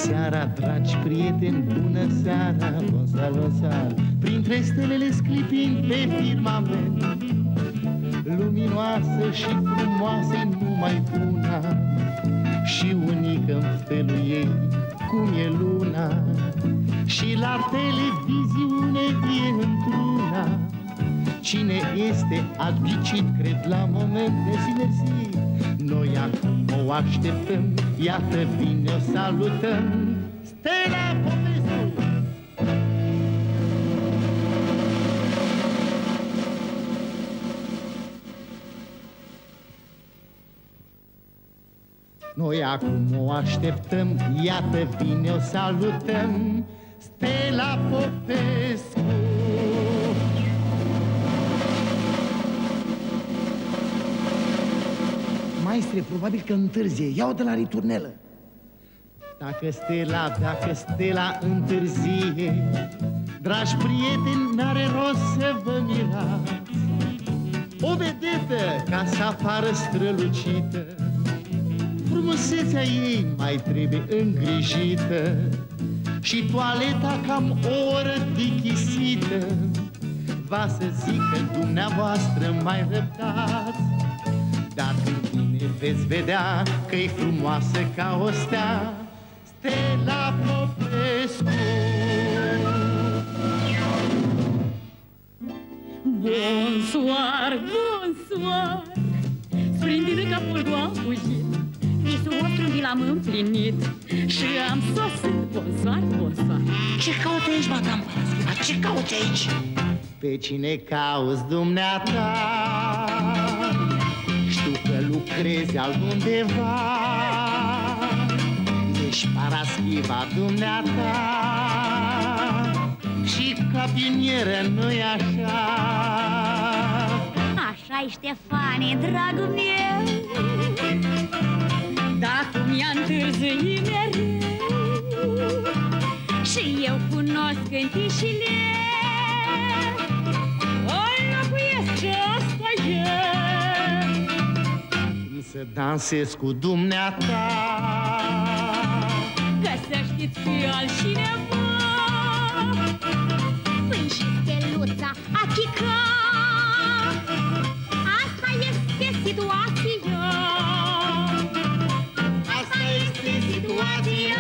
seara, dragi prieteni, bună seara, bonsal, bonsal. Printre stelele sclipind pe firmament, luminoasă și frumoasă-i numai una, și unică în felul ei, cum e luna. Și la televiziune e într-una. Cine este advicit, cred la moment, mersi. Noi acum o așteptăm, iată vine, o salutăm, Stella Popescu! Noi acum o așteptăm, iată vine, o salutăm, Stella Popescu! Maestre, probabil că întârzie. Ia-o de la riturnelă. Dacă Stella întârzie, dragi prieteni, n-are rost să vă mirați. O vedetă ca să apară strălucită, frumusețea ei mai trebuie îngrijită, și toaleta cam o oră dichisită. Va să zică dumneavoastră mai răbdați, dar când vine veți vedea că-i frumoasă ca o stea, Stella Popescu. Bonsoir, bonsoir, splendidă ca fulgul am fugit, visul vostru vi l-am împlinit și am sosit. Bonsoir, bonsoir. Ce cauți aici, madame Paraschiva? Ce cauți aici? Pe cine cauți dumneata? Știu că lucrezi altundeva. Ești Paraschiva dumneata și capinieră, nu-i așa? Așa-i, Ștefane, dragul meu, dacă mi-a întârziit mereu, și eu cunosc în Chișinău, o locuiesc și asta eu. Cum să dansez cu dumneata, că să știți că altcineva, până și steluța a chica. Asta este situația. Asta este situația.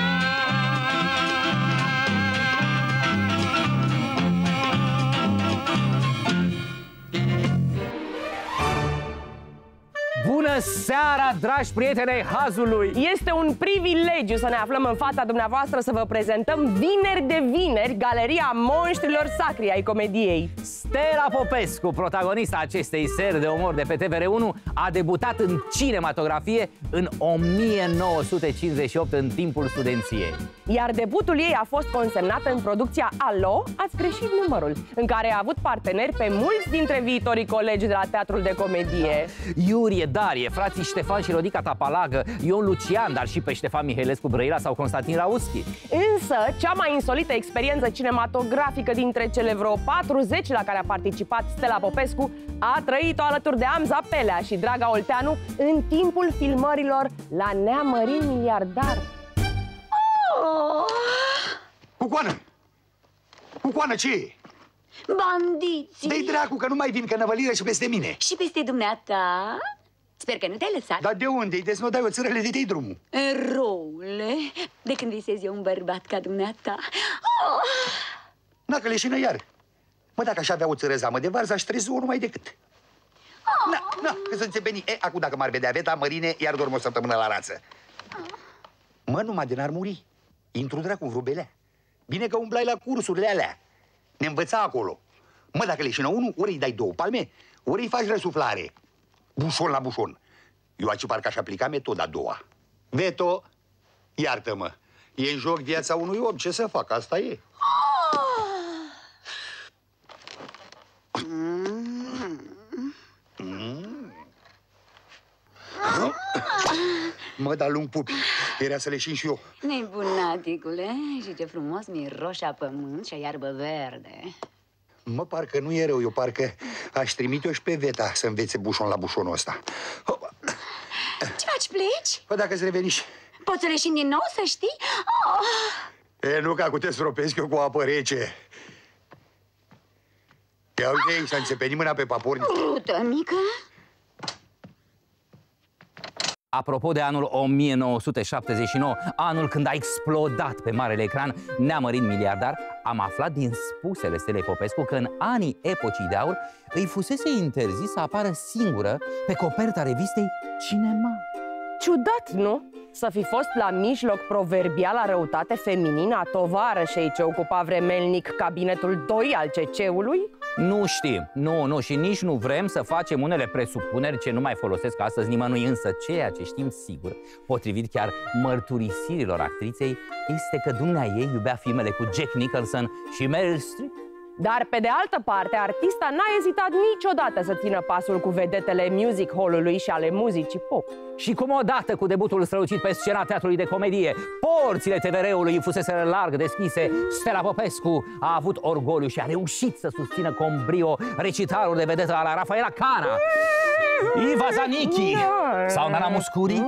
Bună seara, dragi prieteni ai hazului! Este un privilegiu să ne aflăm în fața dumneavoastră să vă prezentăm vineri de vineri Galeria Monștrilor Sacri ai comediei. Stella Popescu, protagonista acestei seri de umor de pe TVR1, a debutat în cinematografie în 1958, în timpul studenției. Iar debutul ei a fost consemnat în producția Alo, ați greșit numărul, în care a avut parteneri pe mulți dintre viitorii colegi de la Teatrul de Comedie. Iurie, Darie, frații Ștefan și Rodica Tapalagă, Ion Lucian, dar și pe Ștefan Mihailescu Brăila sau Constantin Rauschi. Însă, cea mai insolită experiență cinematografică dintre cele vreo 40 la care a participat Stella Popescu a trăit-o alături de Amza Pelea și Draga Olteanu în timpul filmărilor la Neamărin Miliardar. Cucoană! Cucoană, ce e? Bandiții! Dă-i dracu că nu mai vin, că năvălire și peste mine. Și peste dumneata? Sper că nu te-ai lăsat. Dar de unde-i? De să nu dai o țărăle de dai drumul. Roule, de când visez eu un bărbat ca dumneata. Oh! Na, că leșină iar. Mă, dacă aș avea o țără zamă de varză, aș trezi-o numai decât. Na, că să înțepeni. Acum dacă m-ar vedea Veta, Mărine, iar dorm o săptămână la rață. Mă, numai de n-ar muri. Intru dracu în rubelea. Bine că umblai la cursurile alea. Ne învăța acolo. Mă, dacă leșină unul, ori îi dai 2 palme, ori îi faci răsuflare. Bușon la bușon. Eu aici parcă aș aplica metoda a doua. Veto, iartă-mă. E în joc viața unui om. Ce să fac? Asta e. Mă, dar lung pupi. Era să leșin și eu. Nebunaticule, și ce frumos miroșea pământ și iarbă verde. Mă, parcă nu e rău. Eu parcă aș trimite-o și pe Veta să învețe bușon la bușonul ăsta. Ce faci, pleci? Păi dacă-ți reveniși. Poți să leșin din nou, să știi? Oh. E, nu, că acum te stropesc eu cu apă rece. Ia uite, să înțepeni mâna pe paporni. Rută mică. Apropo de anul 1979, anul când a explodat pe marele ecran Neamărit miliardar, am aflat din spusele Stelei Popescu că în anii epocii de aur îi fusese interzis să apară singură pe coperta revistei Cinema. Ciudat, nu? Să fi fost la mijloc proverbiala răutate feminină a tovarășei ce ocupa vremelnic cabinetul 2 al CC-ului? Nu știm, nu, și nici nu vrem să facem unele presupuneri ce nu mai folosesc astăzi nimănui, însă ceea ce știm sigur, potrivit chiar mărturisirilor actriței, este că dumneaei iubea filmele cu Jack Nicholson și Meryl Streep. Dar, pe de altă parte, artista n-a ezitat niciodată să țină pasul cu vedetele music hall-ului și ale muzicii pop. Și cum odată cu debutul strălucit pe scena teatrului de comedie, porțile TVR-ului fusese larg deschise, Stella Popescu a avut orgoliu și a reușit să susțină cu brio recitalul de vedetă ala Rafaela Cana, Iva Zanicchi sau Nana Muscuri.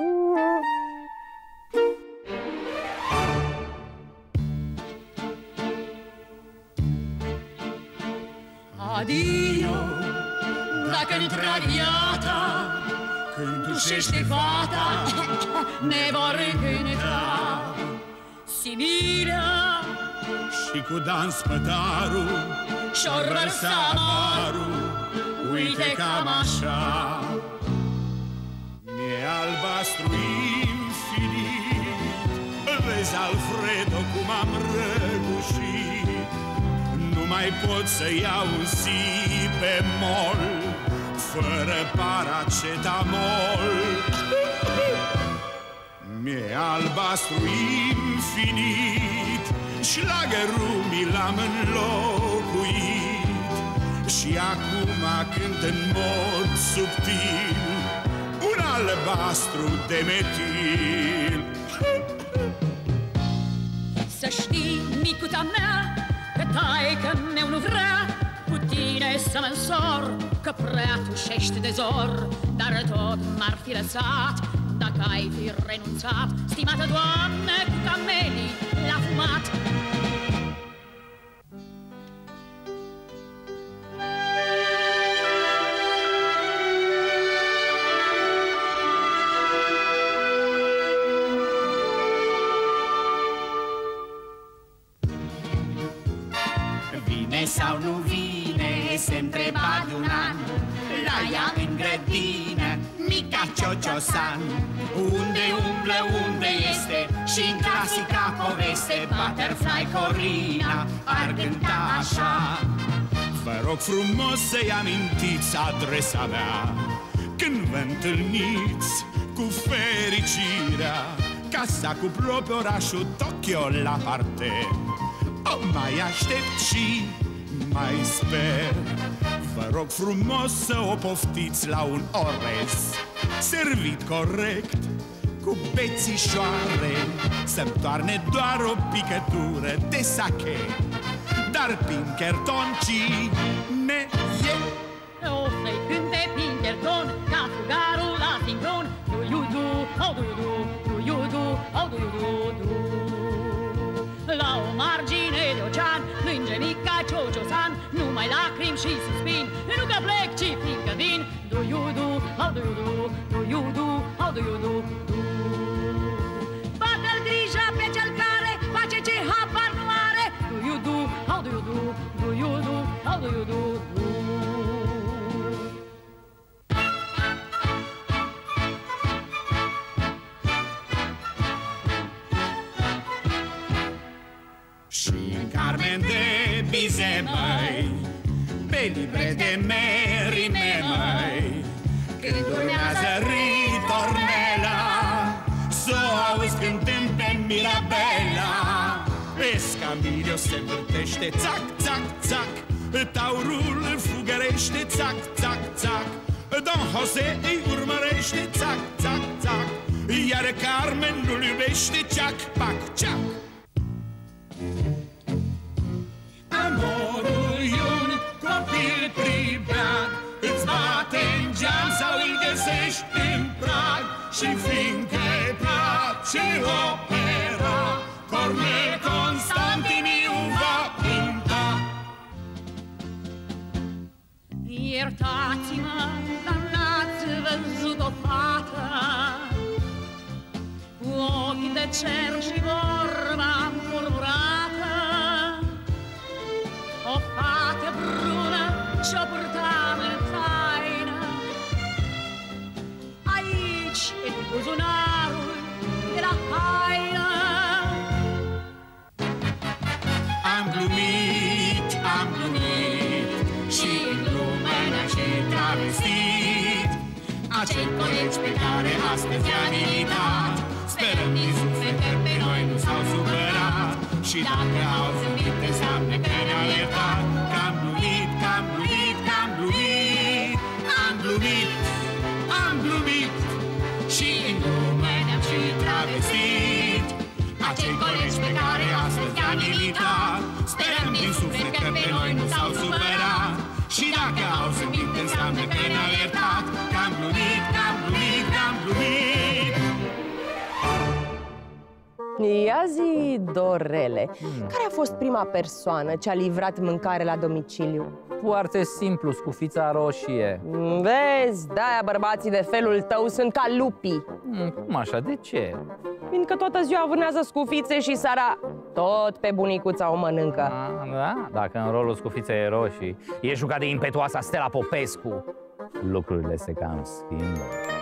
Adio, dacă în traviata când dușește fata ne vor încânta Simirea și cu Dan Spătaru și-o rărsa amarul. Uite cam așa mi-e albastru infinit. Vezi, Alfredo, cum am răgușit. Nu mai pot să iau un Sipemol fără paracetamol. Mi-e albastru infinit, șlagărul mi l-am înlocuit. Și acum cânt în mod subtil un albastru de metil. Să știi, micuța mea, că taică meu nu vrea cu tine să mă însor, că prea tușești de zor. Dar tot m-ar fi lăsat dacă ai fi renunțat, stimată doamnă, cu camelii la fumat. Vine sau nu vine, se întreba de un an la ea în grădină, mica Ciociosan. Unde umblă, unde este, și-n clasica poveste Butterfly Corina ar cânta așa. Vă rog frumos să-i amintiți adresa mea când vă întâlniți cu fericirea. Casa cu propriu orașul Tokyo la parte. O mai aștept și mai sper. Vă rog frumos să o poftiți la un orez servit corect cu bețișoare. Să-mi toarne doar o picătură de sake, dar Pinkerton cine e? O să-i cânte Pinkerton ca fugarul la sincron. Do you do, how do you do, do you do, how do you do, do. La o margine de ocean, plânge mica Ciociosan, numai lacrimi și suspin, nu că plec, ci fiindcă vin. Do you do, how do you do, do you do, how do you do, do. Bate-l grija pe cel care face ce habar nu are. Do you do, how do you do, do you do, how do you do, do. Carmen de Bize, măi, pe libre de merime, măi, când urmează ritornela, s-o auzi cântând pe Mirabela. Escamilio se învârtește, țac, țac, țac, taurul îl fugărește, țac, țac, țac, Don Jose îi urmărește, țac, țac, țac, iar Carmen nu-l iubește, ceac, pac, ceac. Amorul e un copil pribeag, îți bate în geam sau îl găsești în prag. Și fiindcă-i place ce opera Cornel Constantiniu va cânta. Iertați-mă, dar n-ați văzut o fată cu ochi de cer și vorba murmurată, o fată brună ce-o purtam în taină. Aici e buzunarul de la haină. Am glumit și în lume ne-a și travestit acei colegi pe care astăzi i-am imitat. Sperăm din suflet că pe noi nu s-au supărat și dacă au zâmbit înseamnă că ne-au iertat. Că am glumit, că am glumit, că am glumit, am glumit, am glumit și în lume ne-am și travestit acei colegi pe care astăzi i-am imitat. Sperăm din suflet că pe noi nu s-au supărat și dacă au zâmbit înseamnă că ne-au iertat. Că am glumit, că am glumit, că am glumit. Ia zi, Dorele, care a fost prima persoană ce a livrat mâncare la domiciliu? Foarte simplu, Scufița Roșie. Vezi, de-aia bărbații de felul tău sunt ca lupii. Cum așa? De ce? Fiindcă toată ziua vânează scufițe și seara tot pe bunicuța o mănâncă. Da? Dacă în rolul Scufiței Roșii e jucat de impetuoasa Stella Popescu, lucrurile se cam schimbă.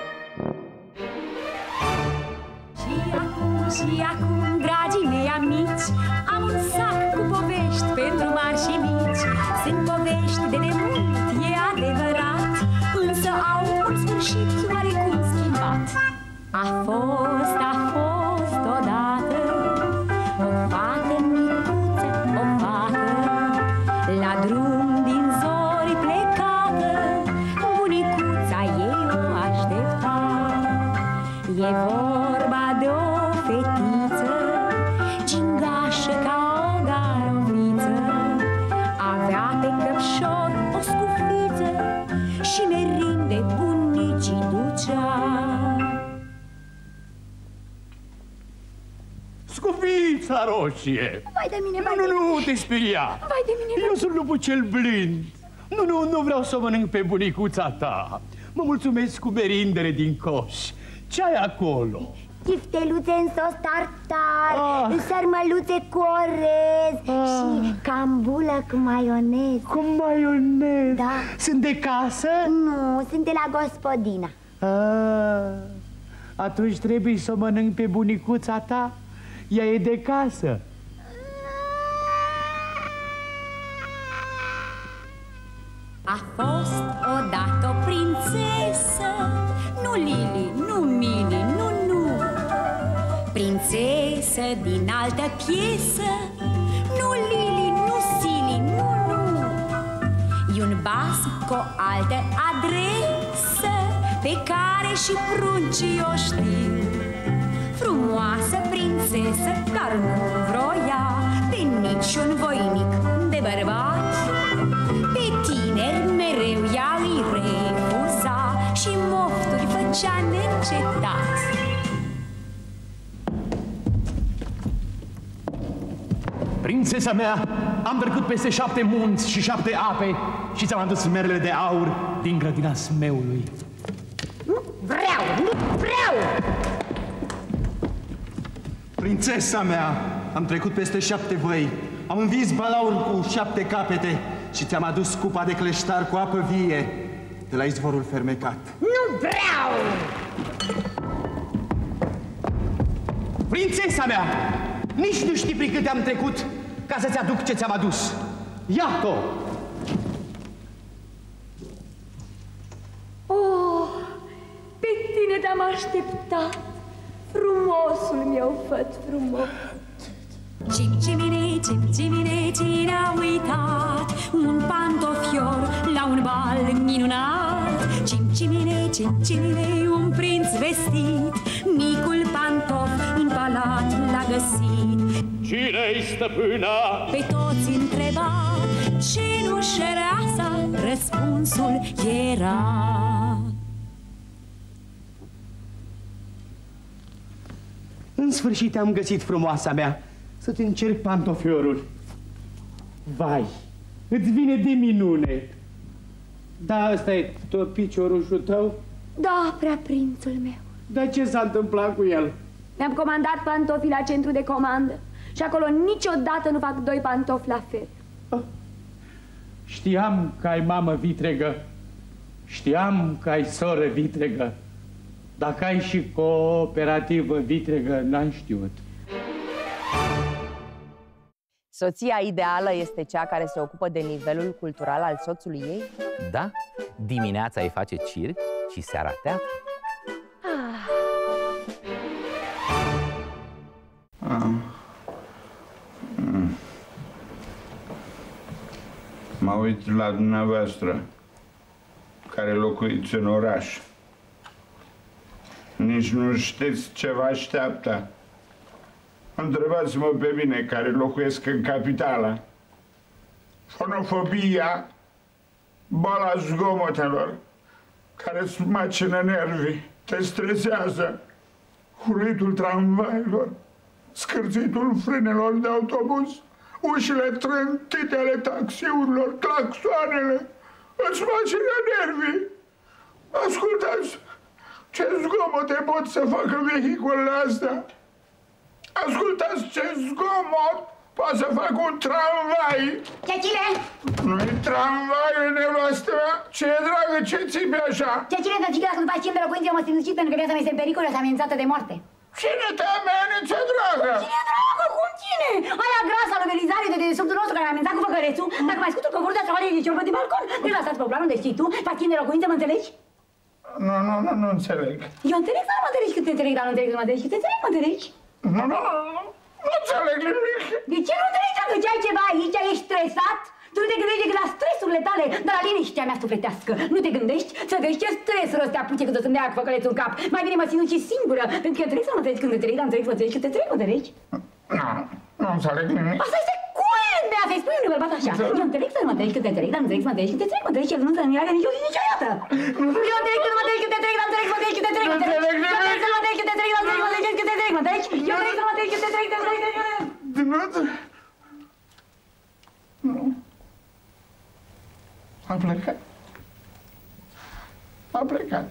Și acum, dragii mei amici, am un sac cu povești pentru mari și mici. Sunt povești de demult, e adevărat, însă au un sfârșit oarecum schimbat. A fost odată o fată micuță, o fată la drum din zori plecată. Bunicuța ei o aștepta. E vorba de o fetiță gingașă ca o garoviță. Avea pe căpșor o scufiță și merinde bunicii ducea. Scufița Roșie! Vai de mine, vai de mine! Nu te speria! Vai de mine! Eu sunt lupul cel blând. Nu vreau să mănânc pe bunicuța ta. Mă mulțumesc cu merindere din coș. Ce ai acolo? Chifteluțe în sos tartar, sărmăluțe cu orez și cambulă cu maioneză. Cu maioneză? Da. Sunt de casă? Nu, sunt de la gospodina. Atunci trebuie să mănânc pe bunicuța ta. Ea e de casă. A fost odată o prințesă, nu Lili, nu Mini, nu. Prințesă din altă piesă, nu Lili, nu Sili, nu. E un bas cu o altă adresă pe care și pruncii o știu. Frumoasă prințesă, dar nu vroia pe niciun voinic de bărbat. Pe tineri mereu ea îi refuza și mofturi făcea neîncetat. Prințesa mea, am trecut peste 7 munți și 7 ape și ți-am adus merele de aur din grădina smeului. Nu vreau! Prințesa mea, am trecut peste 7 văi, am învins balaur cu 7 capete și ți-am adus cupa de cleștar cu apă vie de la izvorul fermecat. Nu vreau! Prințesa mea, nici nu știi prin câte am trecut ca să-ți aduc ce ți-am adus. Iată-o! Oh, pe tine te-am așteptat, frumosul meu făt frumos. Cimcimine, cimcimine, cine a uitat un pantofior la un bal minunat? Cimcimine, cimcimine, un prinț vestit, micul pantof în palat l-a găsit. Cine-i stăpâna? Pe toți întreba, cenușăreasa, răspunsul era. În sfârșit am găsit, frumoasa mea, să-ți încerc pantofiorul. Vai, îți vine de minune. Da, ăsta e tot piciorușul tău? Da, prea prințul meu. Dar ce s-a întâmplat cu el? Mi-am comandat pantofi la centru de comandă și acolo niciodată nu fac 2 pantofi la fel. Știam că ai mamă vitregă, știam că ai soră vitregă. Dacă ai și cooperativă vitregă, n-am știut. Soția ideală este cea care se ocupă de nivelul cultural al soțului ei? Da, dimineața îi face circ și seara teatru. Mă uit la dumneavoastră, care locuiți în oraș. Nici nu știți ce vă așteaptă. Întrebați-mă pe mine, care locuiesc în capitală. Fonofobia, boala zgomotelor, care îți macină nervii, te stresează, huruitul tramvailor, scârțitul frânelor de autobuz, ușile trântite ale taxiurilor, claxoanele, îți macină nervii. Ascultați, ce zgomote pot să facă vehiculele astea? Ascultați ce zgomot poate să facă un tramvai! Cecile! Nu-i tramvaiul, nevastă mea! Ce e, dragă, ce țipi așa? Cecile, să zic că dacă nu faci timp de locuință, eu mă simt pentru că viața mea este în pericol, eu sunt amenințată de moarte. Cine te amenință, dragă? Cine, dragă? Cum cine? Aia grasa lui Belizarie de dedesubtul nostru care a amenințat cu făcărețul. Dacă mai scutul covorul de travalie de ciorbă de balcon, nu-i lăsați pe plan unde știi tu, faci timp de locuință, mă înțelegi? Nu înțeleg. Eu înțeleg să nu mă înțelegi cât te înțeleg, dar nu înțeleg să mă înțelegi cât te înțeleg, mă înțelegi? Nu înțeleg nimic. De ce nu înțelegi? Dacă ce ai ceva aici, ești stresat? Tu nu te gândești decât la stresurile tale, dar la liniștea mea sufletească. Nu te gândești să vezi ce stresuri ăsta apuce cât o să-mi dea cu făcălețul în cap. Mai bine mă sinuci singură, pentru că înțelegi să mă înțelegi când te înțelegi, dar înțelegi să mă înțelegi când te înțelegi, mă înțelegi? Nu înțeleg nimic. Asta este culmea, să-i spui unui bărbat așa. Eu înțeleg să mă înțelegi când te înțelegi, dar înțeleg să mă înțelegi când te înțelegi, mă înțelegi, nu să nu iară nici niciodată. Eu înțeleg când mă înțelegi când te înțelegi, dar înțeleg să mă înțelegi când te înțelegi, mă înțelegi. Eu înțeleg să mă înțelegi când te înțelegi, dar înțeleg să mă înțelegi când te înțelegi, mă înțelegi. Eu înțeleg să mă înțelegi când te înțelegi, când te înțelegi. Dumneavoastră? Nu. A plecat. A plecat.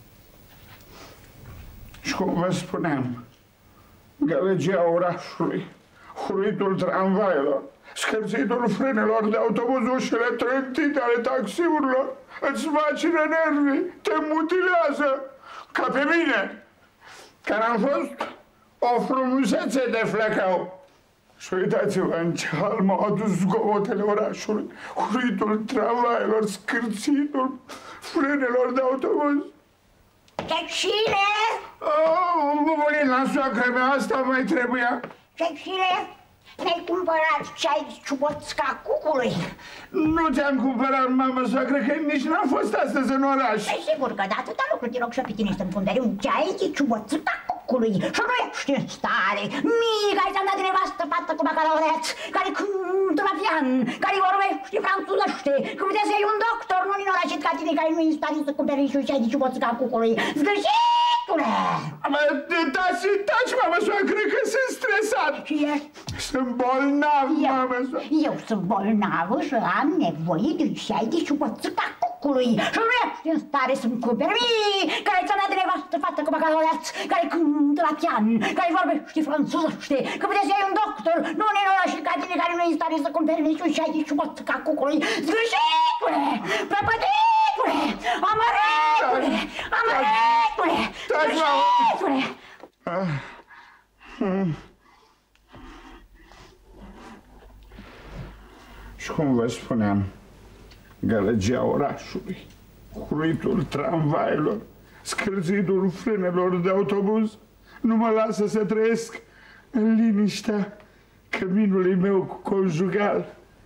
Și cum vă spuneam, gălăgia orașului, huruitul tramvailor, scârțitul frânelor de autobuz, ușile trântite ale taxiurilor, îți macină nervii, te mutilează, ca pe mine, care am fost o frumusețe de flecău. Și uitați-vă în ce hal m-au adus zgomotele orașului, huruitul tramvailor, scârțitul frânelor de autobuz. Cecile! Bubulina, soacră mea, asta mai trebuia. Cecile, mi-ai cumpărat ceai ciuboțca cucului? Nu ți-am cumpărat, mamă, soacră, că nici n-am fost astăzi în oraș. Păi sigur că da, atâta lucru te rog și pe tine să-mi cumperi un ceai ciuboțca cucului. Și nu ești în stare. Mica, ai dat de nevastă fată cu bacalaureat, care cântă la pian, care vorbește franțuzește, că putea să iei un doctor, nu din orașet ca tine, care nu e în stare să cumperi nici un ceai de ciuboțca cucului. Zgârșitule! Taci, mamă, soacră, că sunt stresat. Și ești? Sunt bolnav, mamă, soacră. Eu sunt bolnavă și am nevoie de ceai de ciuboțca cucului. Și nu ești în stare să-mi cumperi mie, care ți-a dat de nevastă fată cu bacalaureat, care cântă la pian, care vorbește franțuzește, că puteți să iei un doctor, nu din orașul ca tine, care nu e în stare să cumperi niciun ceai de ciuboțca cucului. Zgârșitule! Prăpăditule! Amăretule! Amăretule! Zgârșitule! Și cum vă spuneam, gălăgia orașului, huruitul tramvailor, scârțitul frânelor de autobuz nu mă lasă să trăiesc în liniștea căminului meu conjugal.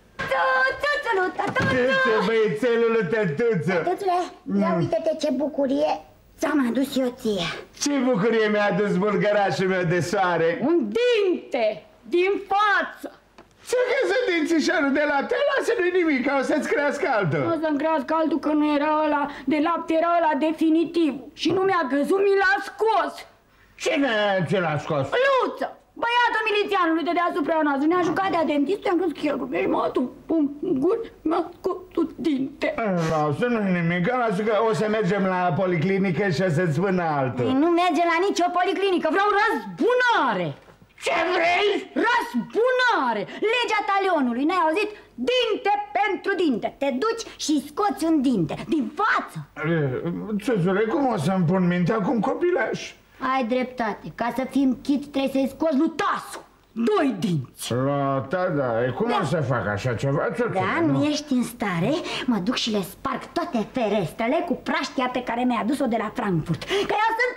Tătuțe, băiețelul tătuță! Tătuțule, ia uite-te ce bucurie ți-am adus eu ție. Ce bucurie mi-a adus bulgărașul meu de soare! Un dinte din față! Ce crezi dințișorul de lapte? Lasă-nu nimic, o să-ți crească altul. O să-mi crească altul, că nu era ăla de lapte, era ăla definitiv. Și nu mi-a căzut, mi l-a scos. Cine ți l-a scos? Luță! Băiatul milițianului de deasupra noastră ne-a jucat de-a dentist, i-am crezut că el rupește, m-a tu un guri, m-a scos dinte. Lasă, nu-i nimic, lasă că o să mergem la policlinică și o să-ți spună altul. Nu mergem la nicio policlinică, vreau răzbunare! Ce vrei? Răzbunare! Legea talionului, n-ai auzit? Dinte pentru dinte. Te duci și scoți un dinte din față. Țuțule, cum o să-mi pun mintea cu un copilaș? Ai dreptate. Ca să fim chit trebuie să-i scoți lui Tasu 2 dinți. Da, cum o să fac așa ceva, țuțule? Da, nu ești în stare, mă duc și le sparg toate ferestrele cu praștia pe care mi-a adus-o de la Frankfurt. Că eu sunt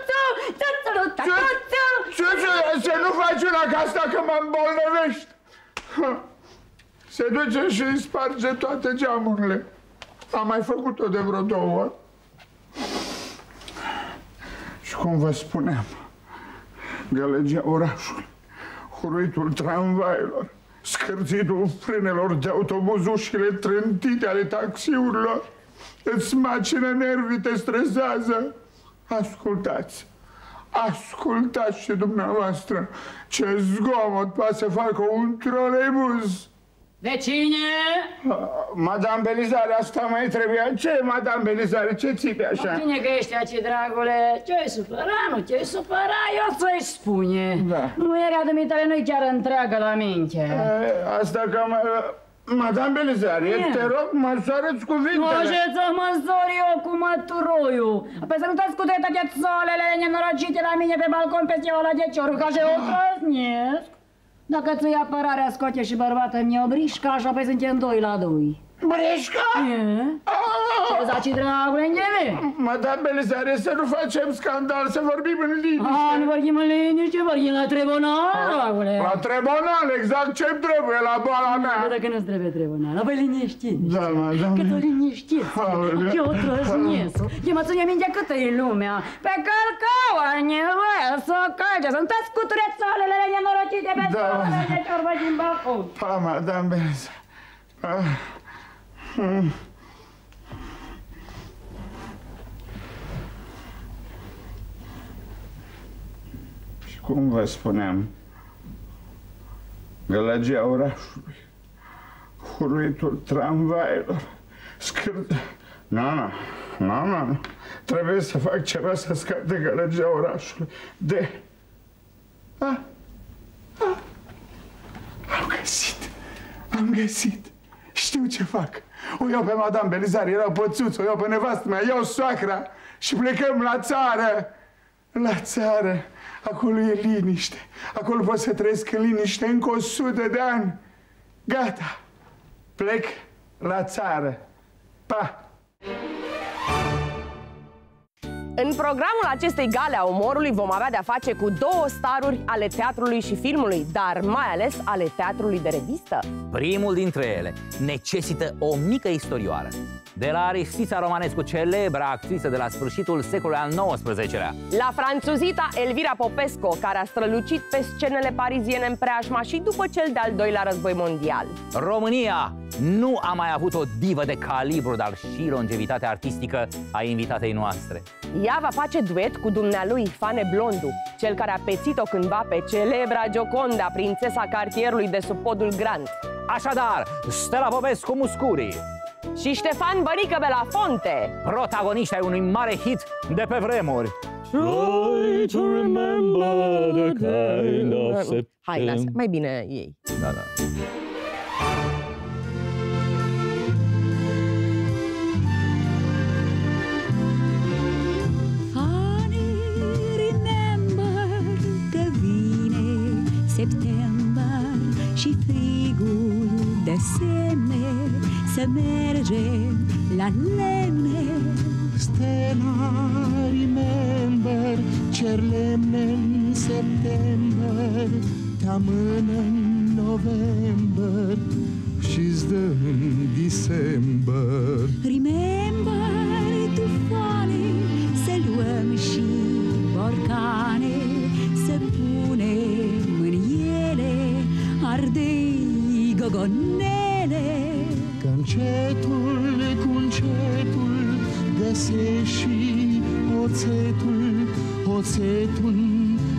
Țuțule, să nu faci una ca asta că mă îmbolnăvești. Se duce și îi sparge toate geamurile. Am mai făcut-o de vreo 2 ori. Și cum vă spuneam, gălăgia orașului, huruitul tramvailor, scârțitul frânelor de autobuz, ușile trântite ale taxiurilor, îți macină nervii, te stresează. Ascultați, ascultați și dumneavoastră ce zgomot poate să facă un troleibuz. Vecine! Madame Belizare, asta mai trebuia. Ce, Madame Belizare, ce țipe așa? Bine că ești aici, dragule. Ce-i supăra, nu te-i supăra, eu ți-i spune. Da. Muierea dumitale nu-i chiar întreagă la minte. Asta că... Madame Belizare, te rog, măsoară-ți cuvintele. Nu, ce să măsor eu cu măturoiul? Păi să nu te scutre toate țolele nenorocite la mine pe balcon pe ziua la 10 ori, ca și o trăznesc. Dacă ți-i apărarea scoate și bărbată mi o brișca, așa pe suntem 2 la 2. Brișca? Ce zaci, dragule, îngheve? Madame Belizare, să nu facem scandal, să vorbim în liniște. Nu vorbim în liniște, vorbim la tribunal, dragule. La tribunal, exact ce-mi trebuie la boala mea. Dacă nu-ți trebuie tribunal, apoi liniștiți. Da, madame. Că te liniștiți. Eu trăznesc. Eu mă ține minte câtă e lumea. Pe călcăua, nevoie să calce. Sunt toți cuturețolele nenorocite pe țolele de ciorbă din balcon. Pa, madame Belizare. Și cum vă spuneam, gălăgia orașului, huruitul tramvailor, Nu, trebuie să fac ceva să scap de gălăgia orașului. Am găsit. Știu ce fac. O iau pe Madame Belizare, era pățuț, o iau pe nevastă mea, iau soacra și plecăm la țară. La țară. Acolo e liniște. Acolo pot să trăiesc în liniște încă 100 de ani. Gata. Plec la țară. Pa! În programul acestei gale a umorului vom avea de-a face cu 2 staruri ale teatrului și filmului, dar mai ales ale teatrului de revistă. Primul dintre ele necesită o mică istorioară. De la Aristița Romanescu, celebra actriță de la sfârșitul secolului al XIX-lea. La franțuzita Elvira Popescu, care a strălucit pe scenele pariziene în preajma și după cel de-al 2-lea război mondial. România nu a mai avut o divă de calibru, dar și longevitatea artistică a invitatei noastre. Ea va face duet cu dumnealui Fane Blondu, cel care a pețit-o cândva pe celebra Gioconda, prințesa cartierului de sub podul Grand. Așadar, Stella Popescu Muscuri și Ștefan Bănică Belafonte, protagoniști ai unui mare hit de pe vremuri. Try to remember the kind of September. Hai, lasă, mai bine ei. Da. September și frigul de semne, să mergem la lemne. Stella, remember, cer lemne în september, te amână în november și-ți dă în december. Remember, tufoane, să luăm și borcane, să punem în ele ardei gogonele. Că încetul cu încetul găsești și oțetul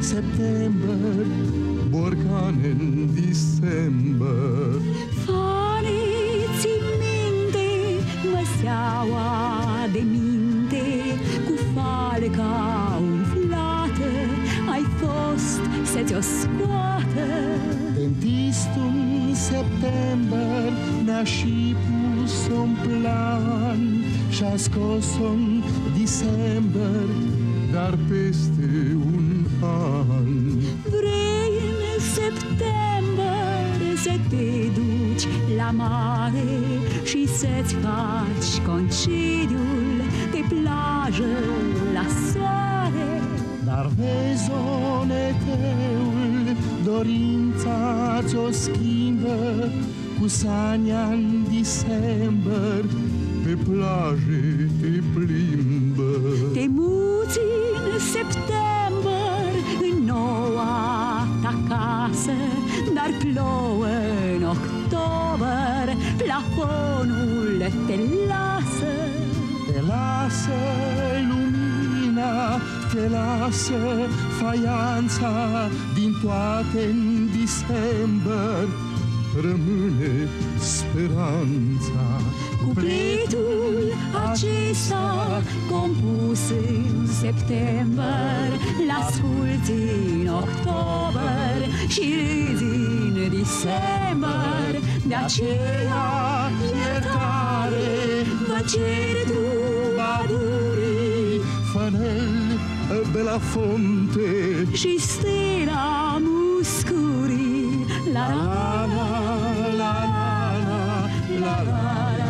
September, borcane în December. Fane, ții minte, măseaua de minte, cu falca umflată, ai fost să ți-o scoată. Dentistul în September ne-a și pus un plan și-a scos-o în December, dar peste un an. Vrei în september să te duci la mare și să-ți faci concediul pe plajă la soare. Dar vezi, oneteul, dorința ți-o schimbă, cu Sania-n December pe plaje te plimbă. Te muți în september în noua ta casă, dar plouă în october, plafonul te lasă. Te lasă lumina, te lasă faianța, din toate în December rămâne speranța. Cupletul acesta compus în september, l-asculti în october și râzi în december. De aceea iertare vă cer trubadurii, Fanel Belafonte și Stella Muscuri. La la la la la la la.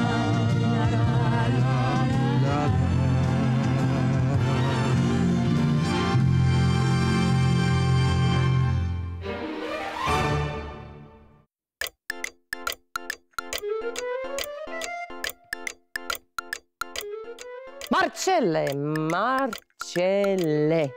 Marcele, Marcele.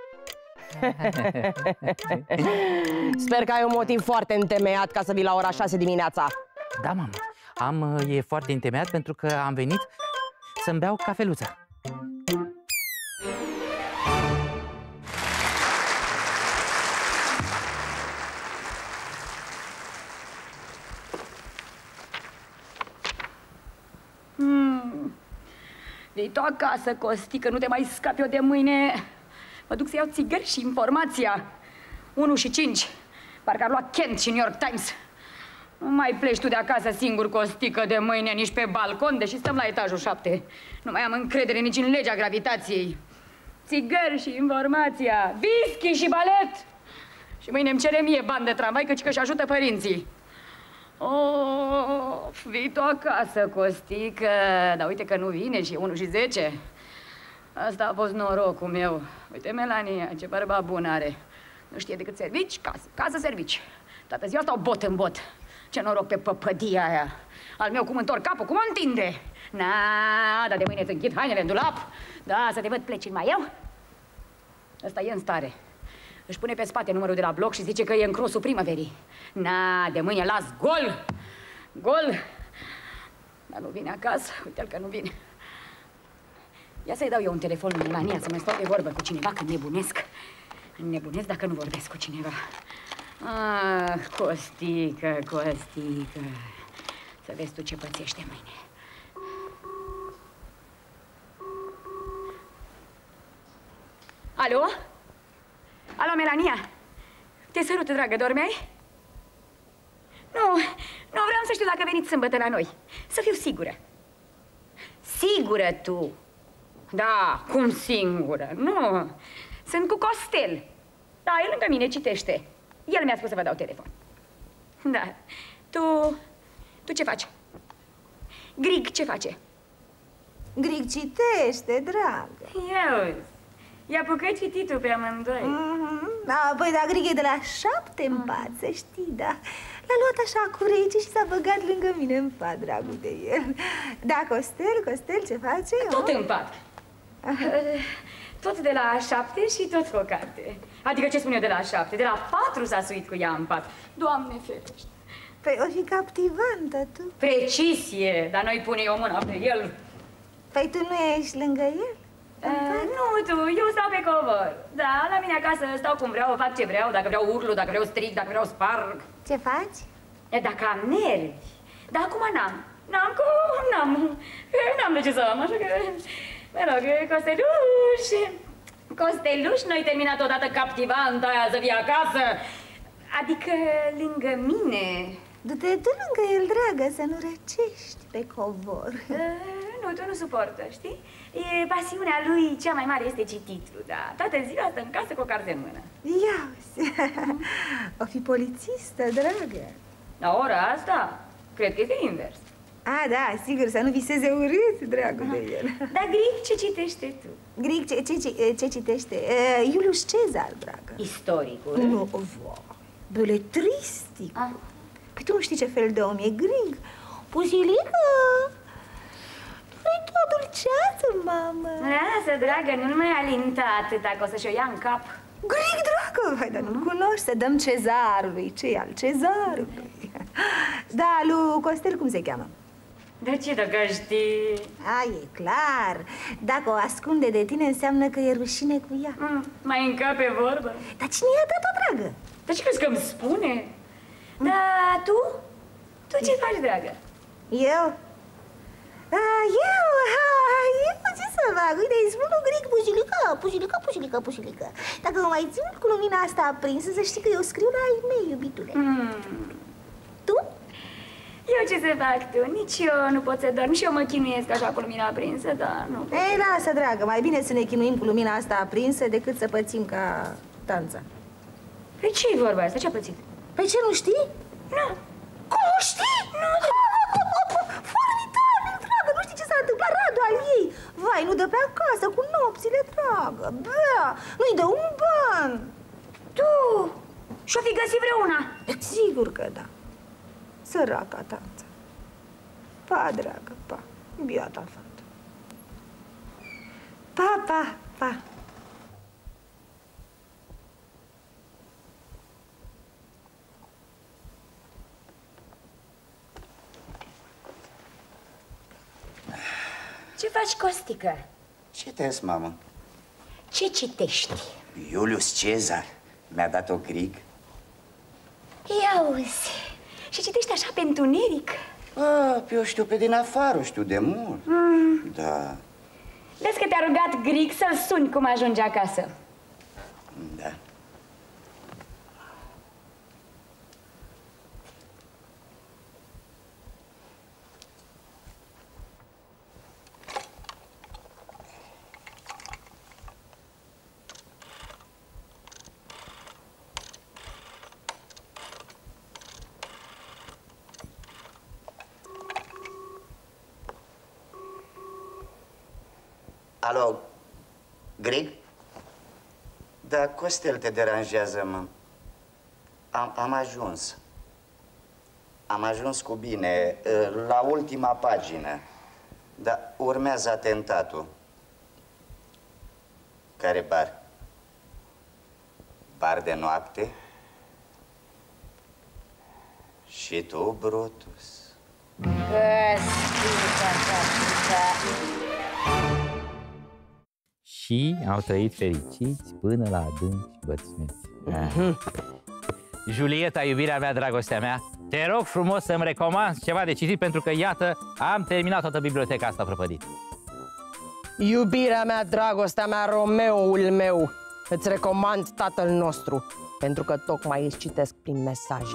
Sper că ai un motiv foarte întemeiat ca să vii la ora 6 dimineața. Da, mamă, e foarte întemeiat pentru că am venit să-mi beau cafeluța. Vii tu acasă, Costi, că nu te mai scapi eu de mâine. Mă duc să iau țigări și informația. 1 și 5. Parcă ar lua Kent și New York Times. Nu mai pleci tu de acasă singur, Costică, de mâine, nici pe balcon, deși stăm la etajul 7. Nu mai am încredere nici în legea gravitației. Țigări și informația, whisky și balet. Și mâine îmi cere mie bani de tramvai, căci că-și ajută părinții. Oh, vii tu acasă, Costică, dar uite că nu vine și 1 și 10. Asta a fost norocul meu. Uite, Melania, ce bărbat bun are. Nu știe decât servici, casă, servici. Toată ziua stau bot în bot. Ce noroc pe păpădia aia. Al meu cum întorc capul, cum o întinde. Na, dar de mâine îți închid hainele în dulap. Da, să te văd pleci mai eu. Ăsta e în stare. Își pune pe spate numărul de la bloc și zice că e în crossul primăverii. Na, de mâine las gol. Gol. Dar nu vine acasă. Uite-l că nu vine. Ia să-i dau eu un telefon lui Melania să mai stau de vorbă cu cineva, că nebunesc. Nebunesc dacă nu vorbesc cu cineva. Ah, Costică, Costică. Să vezi tu ce pățește mâine. Alo? Alo, Melania? Te sărut, dragă, dormeai? Nu vreau să știu dacă veniți sâmbătă la noi. Să fiu sigură. Sigură tu? Da, cum singură? Nu, sunt cu Costel. Da, e lângă mine, citește. El mi-a spus să vă dau telefon. Da, tu ce faci? Grig ce face? Grig citește, dragă. Eu, i-a apucat cititul pe amândoi. Da, păi, da, Grig e de la 7 în pat, să știi, da. L-a luat așa cu rece și s-a băgat lângă mine în pat, dragul de el. Da, Costel, ce face? Tot în pat. Tot de la 7 și tot cu o carte. Adică ce spun eu de la 7? De la 4 s-a suit cu ea în pat. Doamne ferește. Păi o fi captivantă, tu. Precis e, dar noi pune o mână pe el. Păi tu nu ești lângă el? Nu, tu, eu stau pe covor. Da, la mine acasă stau cum vreau, fac ce vreau, dacă vreau urlu, dacă vreau strig, dacă vreau sparg. Ce faci? Dacă am nervi. Dar acum n-am. N-am de ce să am, așa că... Mă rog, Costeluș, noi terminat odată captivanta aia să vii acasă. Adică lângă mine. Du-te tu lângă el, dragă, să nu răcești pe covor. Nu, tu nu suportă, știi? Pasiunea lui cea mai mare este cititul, da. Toată ziua stă în casă cu o carte în mână. Ia-uzi, o fi polițistă, dragă. La ora asta, cred că este invers. Da, sigur, să nu viseze urât, dragul de el. Dar Gric, ce citește tu? Gric, ce citește? Iulius Cezar, dragă. Istoricul? Nu, beletristicul. Păi tu nu știi ce fel de om e Gric? Pusilică! Vrei tu o dulceață, mamă? Lasă, dragă, nu mai alinta atât dacă o să-și o ia în cap. Gric, dragă! Hai, dar nu-l cunoști, să dăm Cezarului. Ce e al Cezarului? Da, lui Costel cum se cheamă? De ce dacă știi? E clar. Dacă o ascunde de tine, înseamnă că e rușine cu ea. Mai încape vorbă. Dar cine i-a dat-o, dragă? Dar ce crezi că îmi spune? Dar tu? Tu ce faci, dragă? Eu? Eu ce să fac? Uite, îi spun lui Gric, pusilică. Dacă mă mai țin cu lumina asta aprinsă, să știi că eu scriu la ai mei, iubitule. Tu? Eu ce să fac tu? Nici eu nu pot să dorm și eu mă chinuiesc așa cu lumina aprinsă, dar nu pot. Ei, lasă, dragă, mai bine să ne chinuim cu lumina asta aprinsă decât să pățim ca Tanța. Păi ce-i vorba asta? Ce-a pățit? Păi ce, nu știi? Nu. Cum nu știi? Nu. Formidabil, dragă, nu știi ce s-a întâmplat? Radu al ei. Vai, nu dă pe acasă cu nopțile, dragă. Bea, nu-i dă un ban. Tu, și-o fi găsit vreuna? Sigur că da. Săraca Tanța. Pa, dragă, pa. Biata fată. Pa. Ce faci, Costică? Citesc, mamă. Ce citești? Iulius Cezar. Mi-a dat-o Gric. Ia uzi. Și citești așa pe întuneric? Eu știu pe din afară, știu de mult. Da. Vezi că te-a rugat Gric să-l suni cum ajunge acasă. Da. Alo, Gric? Da, Costel te deranjează, mă. Am ajuns. Am ajuns cu bine, la ultima pagină. Dar urmează atentatul. Care bar? Bar de noapte? Și tu, Brutus? Și au trăit fericiți până la adânci bătrâneți. Julieta, iubirea mea, dragostea mea, te rog frumos să-mi recomanzi ceva de citit, pentru că, iată, am terminat toată biblioteca asta prăpădită. Iubirea mea, dragostea mea, Romeoul meu, îți recomand Tatăl nostru, pentru că tocmai îți citesc prin mesaje.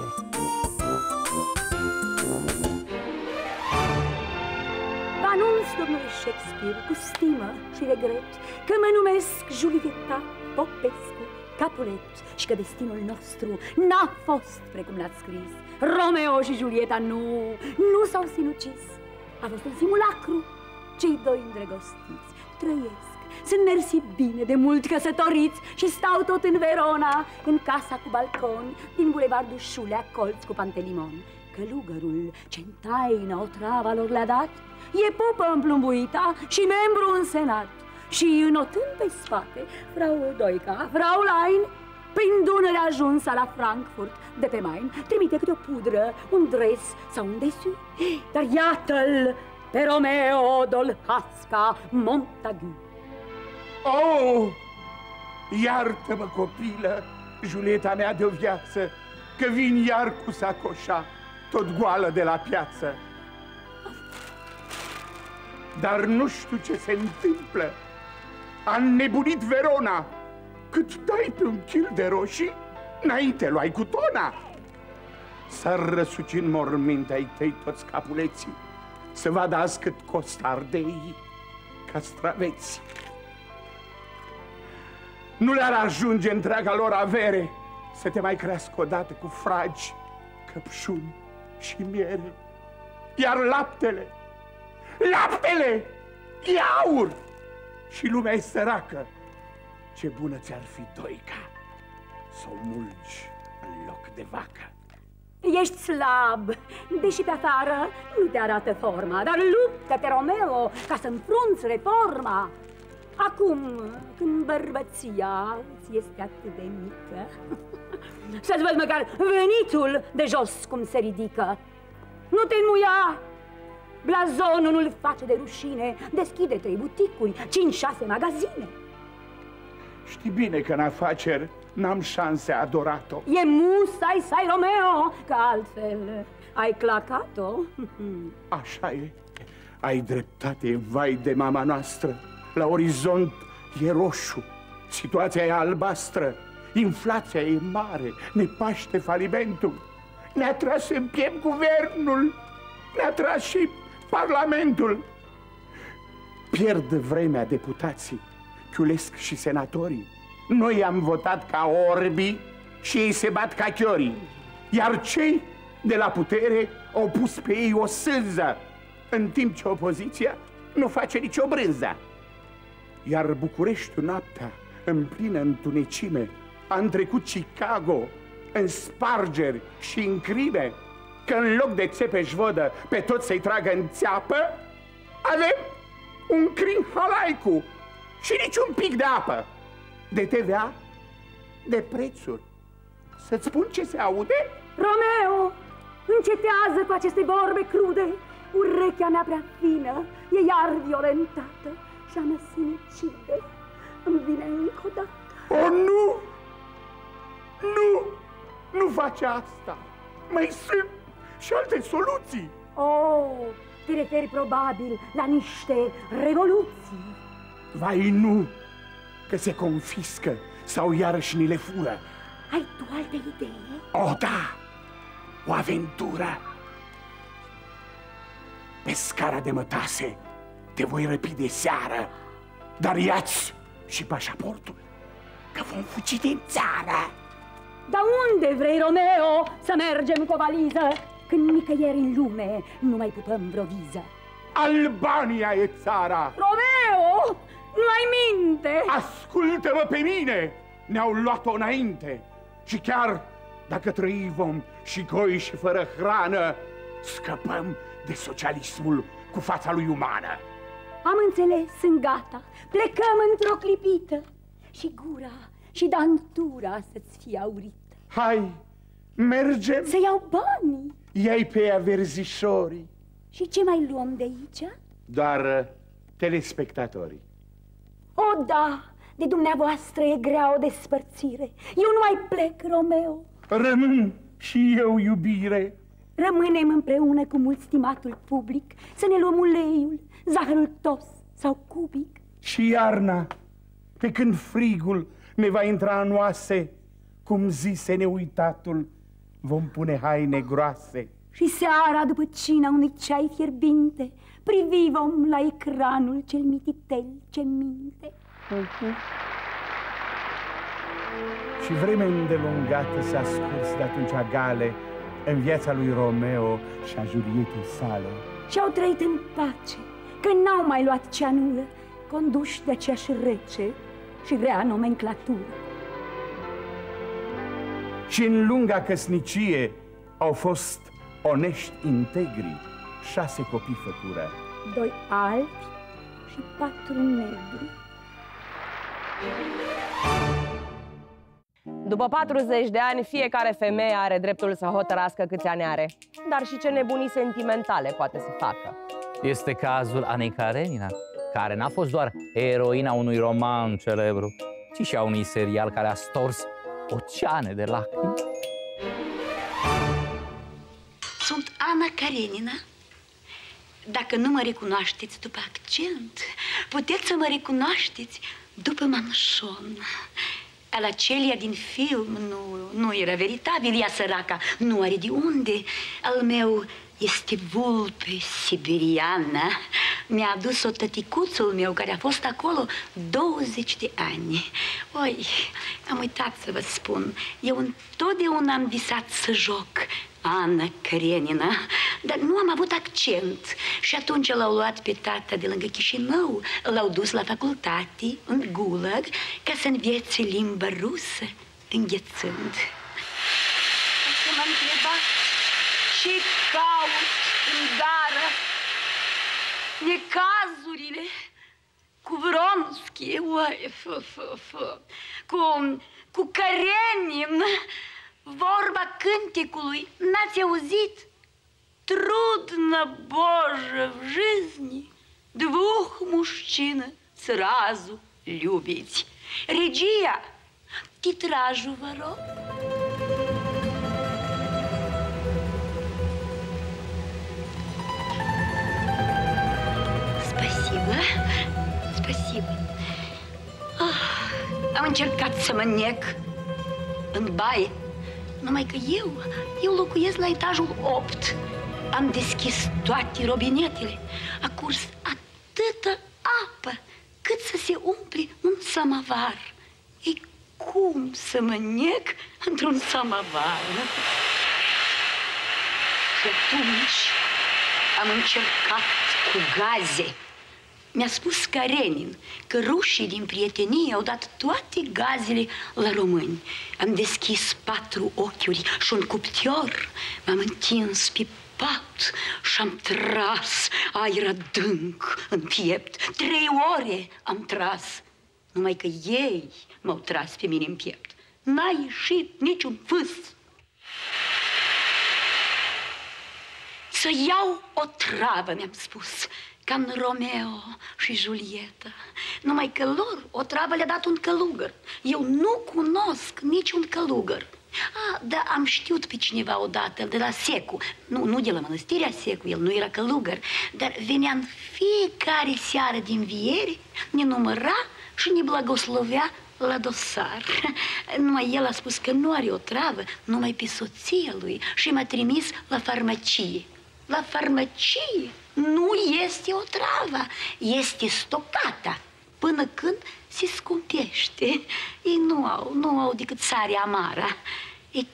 Anunț, domnule Shakespeare, cu stimă și regret, că mă numesc Julieta Popescu Capulet și că destinul nostru n-a fost precum l-ați scris. Romeo și Julieta nu s-au sinucis. A fost un simulacru. Cei doi îndrăgostiți trăiesc, sunt mersi bine de mult căsătoriți și stau tot în Verona, în casa cu balcon, din bulevardul Șulea, colț cu Pantelimon. Călugărul ce-n taină o travă lor le-a dat e popă împlumbuita și membru în senat. Și înotând pe spate, Frau Doica, Frau Lain, prin Dunăre ajunsă la Frankfurt de pe Main, trimite câte o pudră, un dres sau un desu. Dar iată-l pe Romeo Dolhasca Montagu. Oh! Iartă-mă, copilă, Julieta mea de-o viață, că vin iar cu sacoșa, tot goală de la piață. Dar nu știu ce se întâmplă. A înnebunit Verona. Cât dai pe un kil de roșii, înainte luai cu tona. S-ar răsuci în morminte ai tăi toți capuleții, să vadă azi cât costă ardei, castraveți. Nu le-ar ajunge întreaga lor avere să te mai crească odată cu fragi, căpșuni și miere. Iar laptele e aur și lumea e săracă. Ce bună ți-ar fi, Doica, să o mulgi în loc de vacă. Ești slab, deși pe afară nu te arată forma, dar luptă-te, Romeo, ca să înfrunți reforma. Acum, când bărbăția ți este atât de mică, să-ți văd măcar venitul de jos cum se ridică. Nu te înmuia! Blazonul nu-l face de rușine. Deschide 3 buticuri, 5-6 magazine. Știi bine că în afaceri n-am șanse, adorat-o. E musai sai, Romeo, că altfel ai clacat-o. Așa e. Ai dreptate, vai de mama noastră. La orizont e roșu, situația e albastră, inflația e mare, ne paște falimentul. Ne-a tras în piept guvernul, ne-a tras și parlamentul. Pierd vremea deputații, chiulesc și senatorii. Noi am votat ca orbi și ei se bat ca chiorii. Iar cei de la putere au pus pe ei o sânză, în timp ce opoziția nu face nicio brânză. Iar Bucureștiul noaptea, în plină întunecime, a întrecut Chicago în spargeri și în crime, că în loc de țepeș-vodă pe toți să-i tragă în țeapă, avem un crin halaicu și niciun pic de apă, de TVA, de prețuri. Să-ți spun ce se aude? Romeo, încetează cu aceste vorbe crude. Urechea mea prea fină e iar violentată și a mea sinucide îmi vine încă o dată. Oh, nu! Nu! Nu face asta! Mai sunt și alte soluții! Oh, te referi probabil la niște revoluții. Vai, nu! Că se confiscă sau iarăși ni le fură. Ai tu alte idee? Oh, da! O aventură! Pe scara de mătase te voi răpi de seară, dar ia-ți și pașaportul, că vom fugi din țară. Dar unde vrei, Romeo, să mergem cu o valiză, când nicăieri în lume nu mai pupăm vreo viză? Albania e țara! Romeo, nu ai minte! Ascultă-mă pe mine! Ne-au luat-o înainte și chiar dacă trăi vom și goi și fără hrană, scăpăm de socialismul cu fața lui umană. Am înțeles, sunt gata, plecăm într-o clipită și gura și dantura să-ți fie aurită. Hai, mergem? Să iau banii. Ia-i pe ea verzișorii. Și ce mai luăm de aici? Doar telespectatorii. O, da, de dumneavoastră e grea o despărțire. Eu nu mai plec, Romeo. Rămân și eu, iubire. Rămânem împreună cu mult stimatul public să ne luăm uleiul, zahărul tos sau cubic. Și iarna, pe când frigul ne va intra în oase, cum zise neuitatul, vom pune haine groase. Și seara, după cina unui ceai fierbinte, privi vom la ecranul cel mititel ce minte. Și vremea îndelungată s-a scurs de atunci gale în viața lui Romeo și a Julietei sale. Și-au trăit în pace, că n-au mai luat ceanură, conduși de aceeași rece și rea nomenclatură. Și în lunga căsnicie au fost onești, integri, 6 copii făcură. 2 albi și 4 negri. După 40 de ani, fiecare femeie are dreptul să hotărască câți ani are, dar și ce nebunii sentimentale poate să facă. Este cazul Anei Karenina, care n-a fost doar eroina unui roman celebru, ci și a unui serial care a stors oceane de lacrimi. Sunt Ana Karenina. Dacă nu mă recunoașteți după accent, puteți să mă recunoașteți după manșon. Al acelea din film nu era veritabil, ea săraca nu are de unde. Al meu este vulpe siberiană. Mi-a adus-o tăticuțul meu care a fost acolo 20 de ani. Oi, am uitat să vă spun, eu întotdeauna am visat să joc Ana Karenina, dar nu am avut accent. Și atunci l-au luat pe tata de lângă Chișinău, l-au dus la facultate, în Gulag, ca să învețe limba rusă, înghețând. O să mă întrebați ce caut în gară, necazurile cu Vronsky, cu Karenin, vorba cântecului, n-ați auzit? Трудно, Боже, в жизни двух мужчин сразу любить. Regia, titrajul, vă rog. Спасибо, спасибо. Am încercat să mă nec în baie, numai că eu locuiesc la etajul 8. Am deschis toate robinetele, a curs atâta apă cât să se umple un samovar. Ei, cum să mă nec într-un samovar? Și atunci am încercat cu gaze. Mi-a spus Karenin că rușii din prietenie au dat toate gazele la români. Am deschis 4 ochiuri și un cuptor. M-am întins pe pat și-am tras aer adânc în piept. 3 ore am tras, numai că ei m-au tras pe mine în piept. N-a ieșit niciun fâs. Să iau o travă, mi-am spus, ca în Romeo și Julieta. Numai că lor o travă le-a dat un călugăr. Eu nu cunosc niciun călugăr. Da, am știut pe cineva odată, de la Secu. Nu de la mănăstirea Secu, el nu era călugăr, dar venea în fiecare seară din viere, ne număra și ne blagoslovea la dosar. Numai el a spus că nu are o travă, numai pe soția lui, și m-a trimis la farmacie. La farmacie nu este o travă, este stocata, până când se scumpește. Ei nu au decât sare amară. E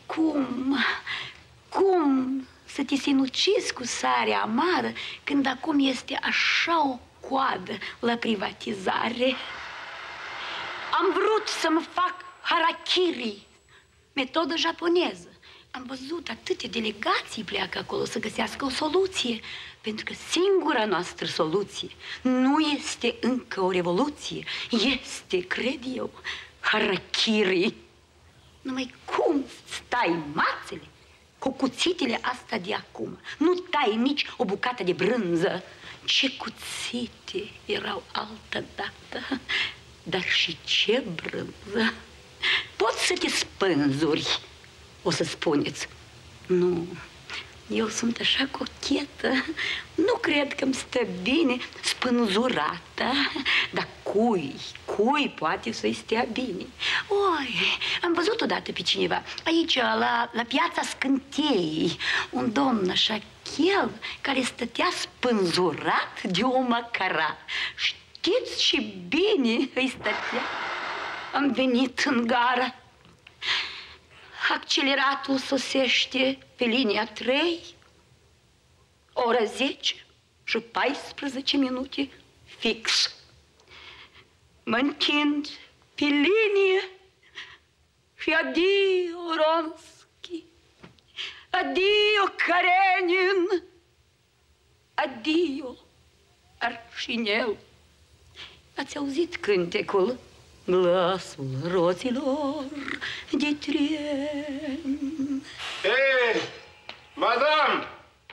cum să te sinucizi cu sare amară când acum este așa o coadă la privatizare? Am vrut să-mi fac harakiri, metodă japoneză. Am văzut atâtea delegații pleacă acolo să găsească o soluție, pentru că singura noastră soluție nu este încă o revoluție, este, cred eu, harakiri. Numai cum stai mațele cu cuțitele astea de acum? Nu tai nici o bucată de brânză. Ce cuțite erau altădată, dar și ce brânză. Poți să te spânzuri, o să spuneți. Nu, eu sunt așa cochetă, nu cred că îmi stă bine spânzurată. Dar cui poate să-i stea bine? Oi, am văzut odată pe cineva aici, la piața Scânteii, un domn așa chel care stătea spânzurat de o măcara. Știți ce bine îi stătea? Am venit în gară. Acceleratul sosește pe linia 3, ora 10 și 14 minute fix. Mă întind pe linie și adio, Vronsky, adio, Karenin, adio, Arșinel. Ați auzit cântecul? Glasul roților de tren. Ei, madame!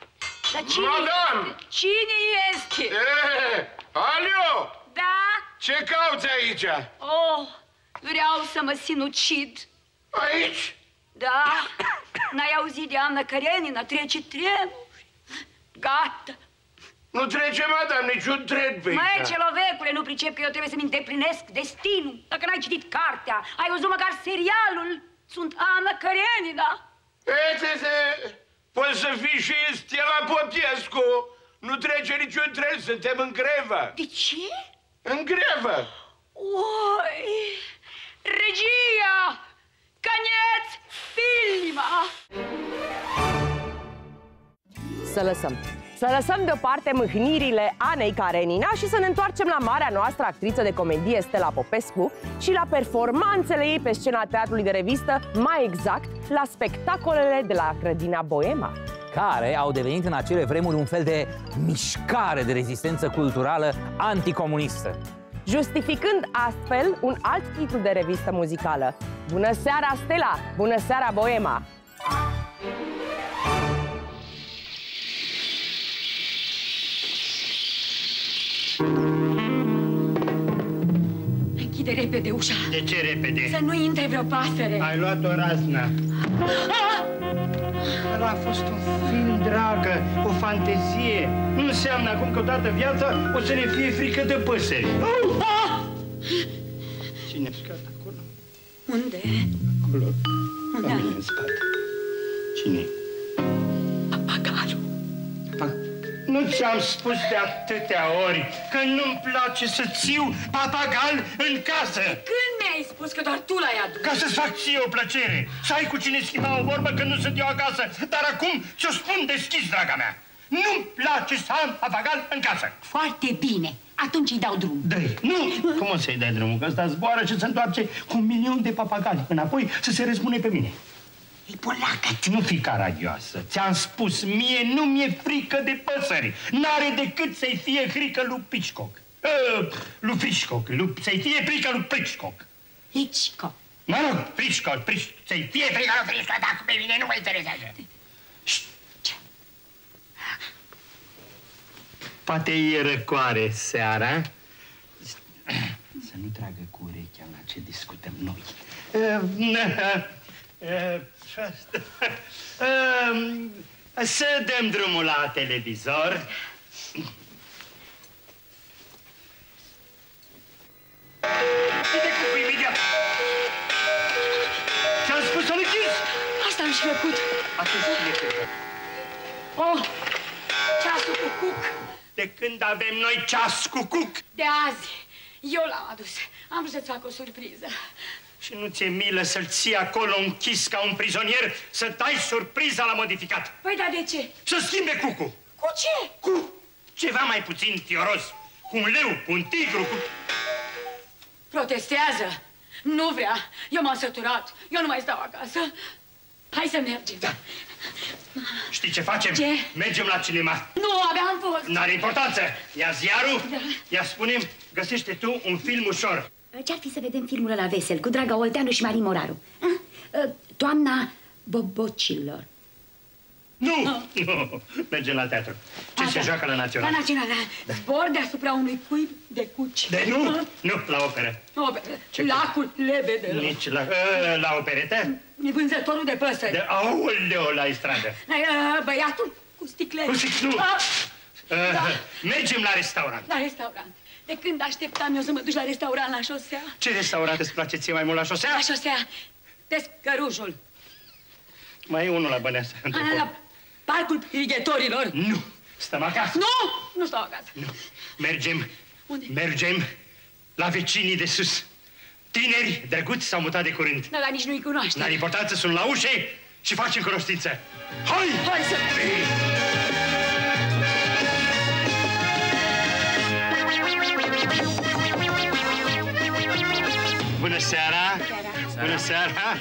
Dar cine Madame! este? Cine este? Alio! Da? Ce cauți aici? Oh, vreau să mă sinucid. Aici? Da. N-ai auzit de Anna Karenina? Trece trenul. Gata. Nu trece, madame, niciun tren pe aici. Măi, celovecule, nu pricep că eu trebuie să-mi îndeplinesc destinul. Dacă n-ai citit cartea, ai văzut măcar serialul. Sunt Anna Karenina. Poți să fii și Stella Popescu. Nu trece niciun tren, suntem în grevă. De ce? În grevă. Oi, regia, caneți, filma. Să lăsăm deoparte mâhnirile Anei Karenina și să ne întoarcem la marea noastră actriță de comedie Stella Popescu și la performanțele ei pe scena teatrului de revistă, mai exact, la spectacolele de la Grădina Boema, care au devenit în acele vremuri un fel de mișcare de rezistență culturală anticomunistă, justificând astfel un alt titlu de revistă muzicală: Bună seara, Stella! Bună seara, Boema! Închide repede ușa. De ce repede? Să nu intre vreo pasăre. Ai luat-o razna. Ăla a fost un film, dragă, o fantezie. Nu înseamnă acum că toată viața o să ne fie frică de păsări. Cine a scat acolo? Unde? Acolo. Unde? La mine în spate. Cine? Papagalul. Nu ți-am spus de atâtea ori că nu-mi place să țiu papagal în casă. Când mi-ai spus că doar tu l-ai adus? Ca să-ți fac ție o plăcere. Să ai cu cine schimba o vorbă când nu sunt eu acasă. Dar acum ți-o spun deschis, draga mea. Nu-mi place să am papagal în casă. Foarte bine. Atunci îi dau drum. Dă-i. Nu! Cum o să-i dai drumul? Că ăsta zboară și se întoarce cu 1.000.000 de papagali. Înapoi să se răzbune pe mine. E polacăt. Nu fi caragioasă. Ți-am spus, mie nu mi-e frică de păsări. N-are decât să-i fie frică lui Pișcoc. Lui Frișcoc. Să-i fie frică lui Prișcoc. Hitchcock. Mă rog, Prișcoc. Să-i fie frică lui Frișcoc, dacă pe mine nu mă interesează. Poate e răcoare seara. Să nu tragă cu urechea la ce discutăm noi. Să dăm drumul la televizor. Uite cu imediat! Ce-am spus să-l închizi? Asta am și făcut. Atunci cine crede? Oh, ceasul cu cuc. De când avem noi ceas cu cuc? De azi. Eu l-am adus. Am vrut să-ți fac o surpriză. Și nu ți-e milă să-l ții acolo închis ca un prizonier, să dai surpriza la modificat? Păi, dar de ce? Să schimbe cucu. Cu ce? Cu ceva mai puțin fioros. Cu un leu, cu un tigru, cu... Protestează. Nu vrea. Eu m-am săturat. Eu nu mai stau acasă. Hai să mergem. Da. Știi ce facem? Ce? Mergem la cinema. Nu, abia am fost. N-are importanță. Ia ziarul, da. Ia spune-mi, găsește tu un film ușor. Ce-ar fi să vedem filmul ăla vesel, cu Draga Olteanu și Marin Moraru? Toamna Bobocilor. Nu! Mergem la teatru. Ce se joacă la Național? La Național, da. Zbor deasupra unui cuib de cuci. De nu? Nu, la operă. Lacul lebedelor. Nici la operetă? Vânzătorul de păsări. Aoleo, la stradă. Băiatul cu sticlele. Cu sticlele. Mergem la restaurant. La restaurant. De când așteptam eu să mă duci la restaurant la șosea? Ce restaurant îți place ție mai mult, la șosea? La șosea. Pescărușul. Mai e unul la Băneasa. La parcul irighetorilor. Nu. Stăm acasă. Nu! Nu stau acasă. Nu. Mergem. Unde? Mergem la vecinii de sus. Tineri, drăguți, s-au mutat de curând. Da, dar nici nu-i cunoaște. N-are importanță, sunt la ușe și facem cunoștință. Hai! Hai să... Bună seara! Bună seara!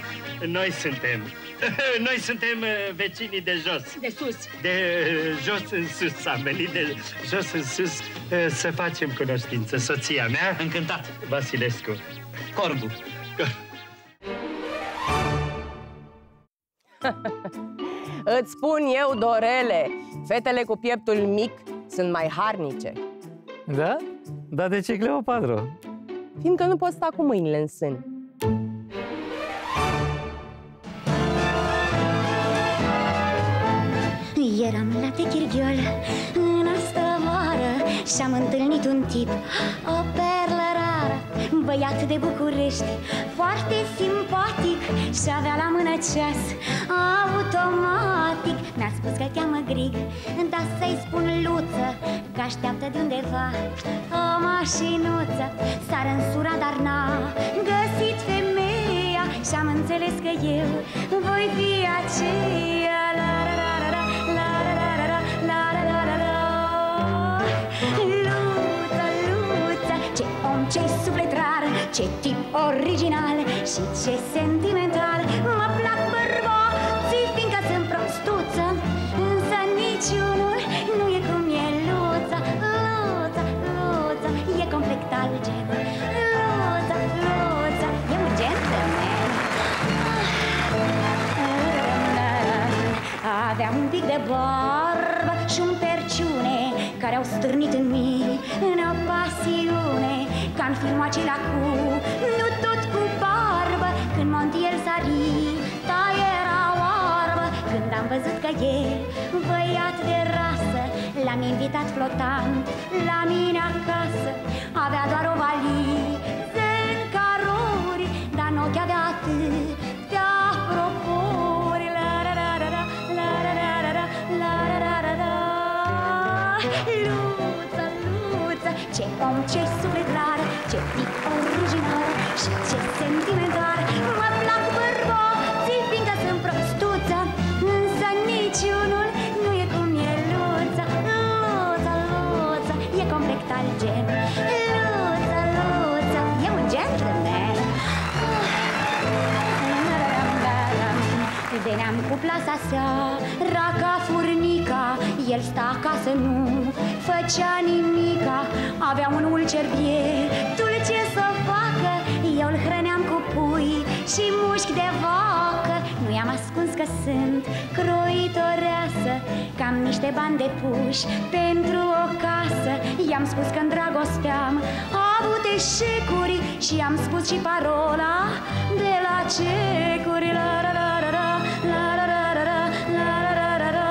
Noi suntem vecinii de jos. De sus. De jos în sus. Am venit de jos în sus să facem cunoștință. Soția mea... Încântat. Vasilescu. Corbu. Îți spun eu, Dorele, Fetele cu pieptul mic sunt mai harnice. Da? Dar de ce Cleopatra? Fiindcă nu poți sta cu mâinile în sân. Eram la Techirghiol în astă vară și-am întâlnit un tip, o perlă rară, băiat de București, foarte simpatic și avea la mână ceas automatic. Mi-a spus că cheamă Grig, dar să-i spun Luță, că așteaptă de undeva o mașinuță. S-a însurat, dar n-a găsit femeia și-am înțeles că eu voi fi aceea. Ce suflet rar, ce tip original și ce sentimental. Mă plac bărbații, fiindcă sunt prostuță, însă niciunul nu e cum e Luța. Luța, Luța, e complet alt gen. Luța, Luța, e un gentleman. Avea un pic de barbă și un perciune care au stârnit în mine o pasiune. Ca în filmul acela cu Nu tot cu barbă, când Montiel Sarita era oarbă. Când am văzut că e băiat de rasă, l-am invitat flotant la mine acasă. Avea doar o valiză în caruri, dar în ochi avea atâtea propori. Luță, Luță, ce om, ce suflet rar, ce tip original și ce sentimental. Mă plac bărbații, fiindcă sunt prostuță, însă niciunul nu e cum e Luța. Luța, Luța, e complet alt gen. Luța, Luța, e un gentleman. Veneam cu plasa seara ca furnica, el sta acasă, nu făcea nimica. Avea un ulcer bietul, ce să facă? Eu îl hrăneam cu pui și mușchi de vacă. Nu i-am ascuns că sunt croitoreasă, că am niște bani de puși pentru o casă. I-am spus că în dragoste am avut eșecuri și i-am spus și parola de la cecuri. La la la la la la la la la la la la la.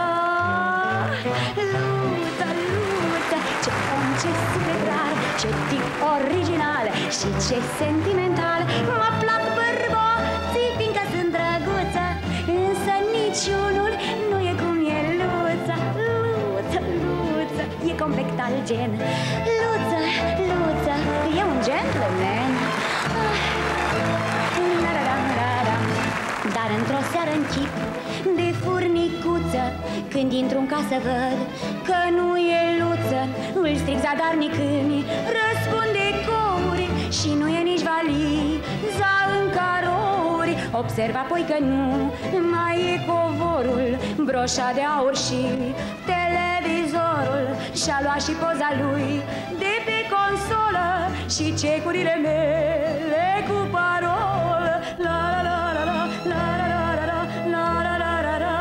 Luța, Luța, ce om, ce suflet rar, ce tip original și ce sentimental. Mă plac bărbații, fiindcă sunt drăguță, însă niciunul nu e cum e Luța. Luța, Luța, e complet alt gen. Luța, Luța, e un gentleman. Dar într-o seară în chip de furnicuță, când intru în casă văd că nu e Luță. Îl strig zadarnic, îmi răspunde couri și nu e nici valiza în carori. Observ apoi că nu mai e covorul, broșa de aur și televizorul. Și-a luat și poza lui de pe consolă și cecurile mele cu parolă. La la la la la la la la la la la la la.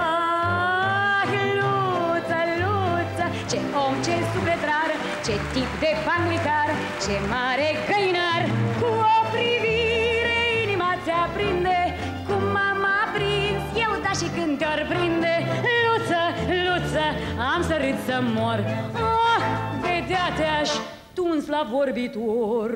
Luța, Luța, ce om, ce suflet rar, ce tip de panglicar, ce mare găinar. Cu o privire inima ți-aprinde, cum m-am aprins eu, da, și când te-or prinde. Luță, Luță, am să râd să mor. Oh, vedea te-aș tuns la vorbitor.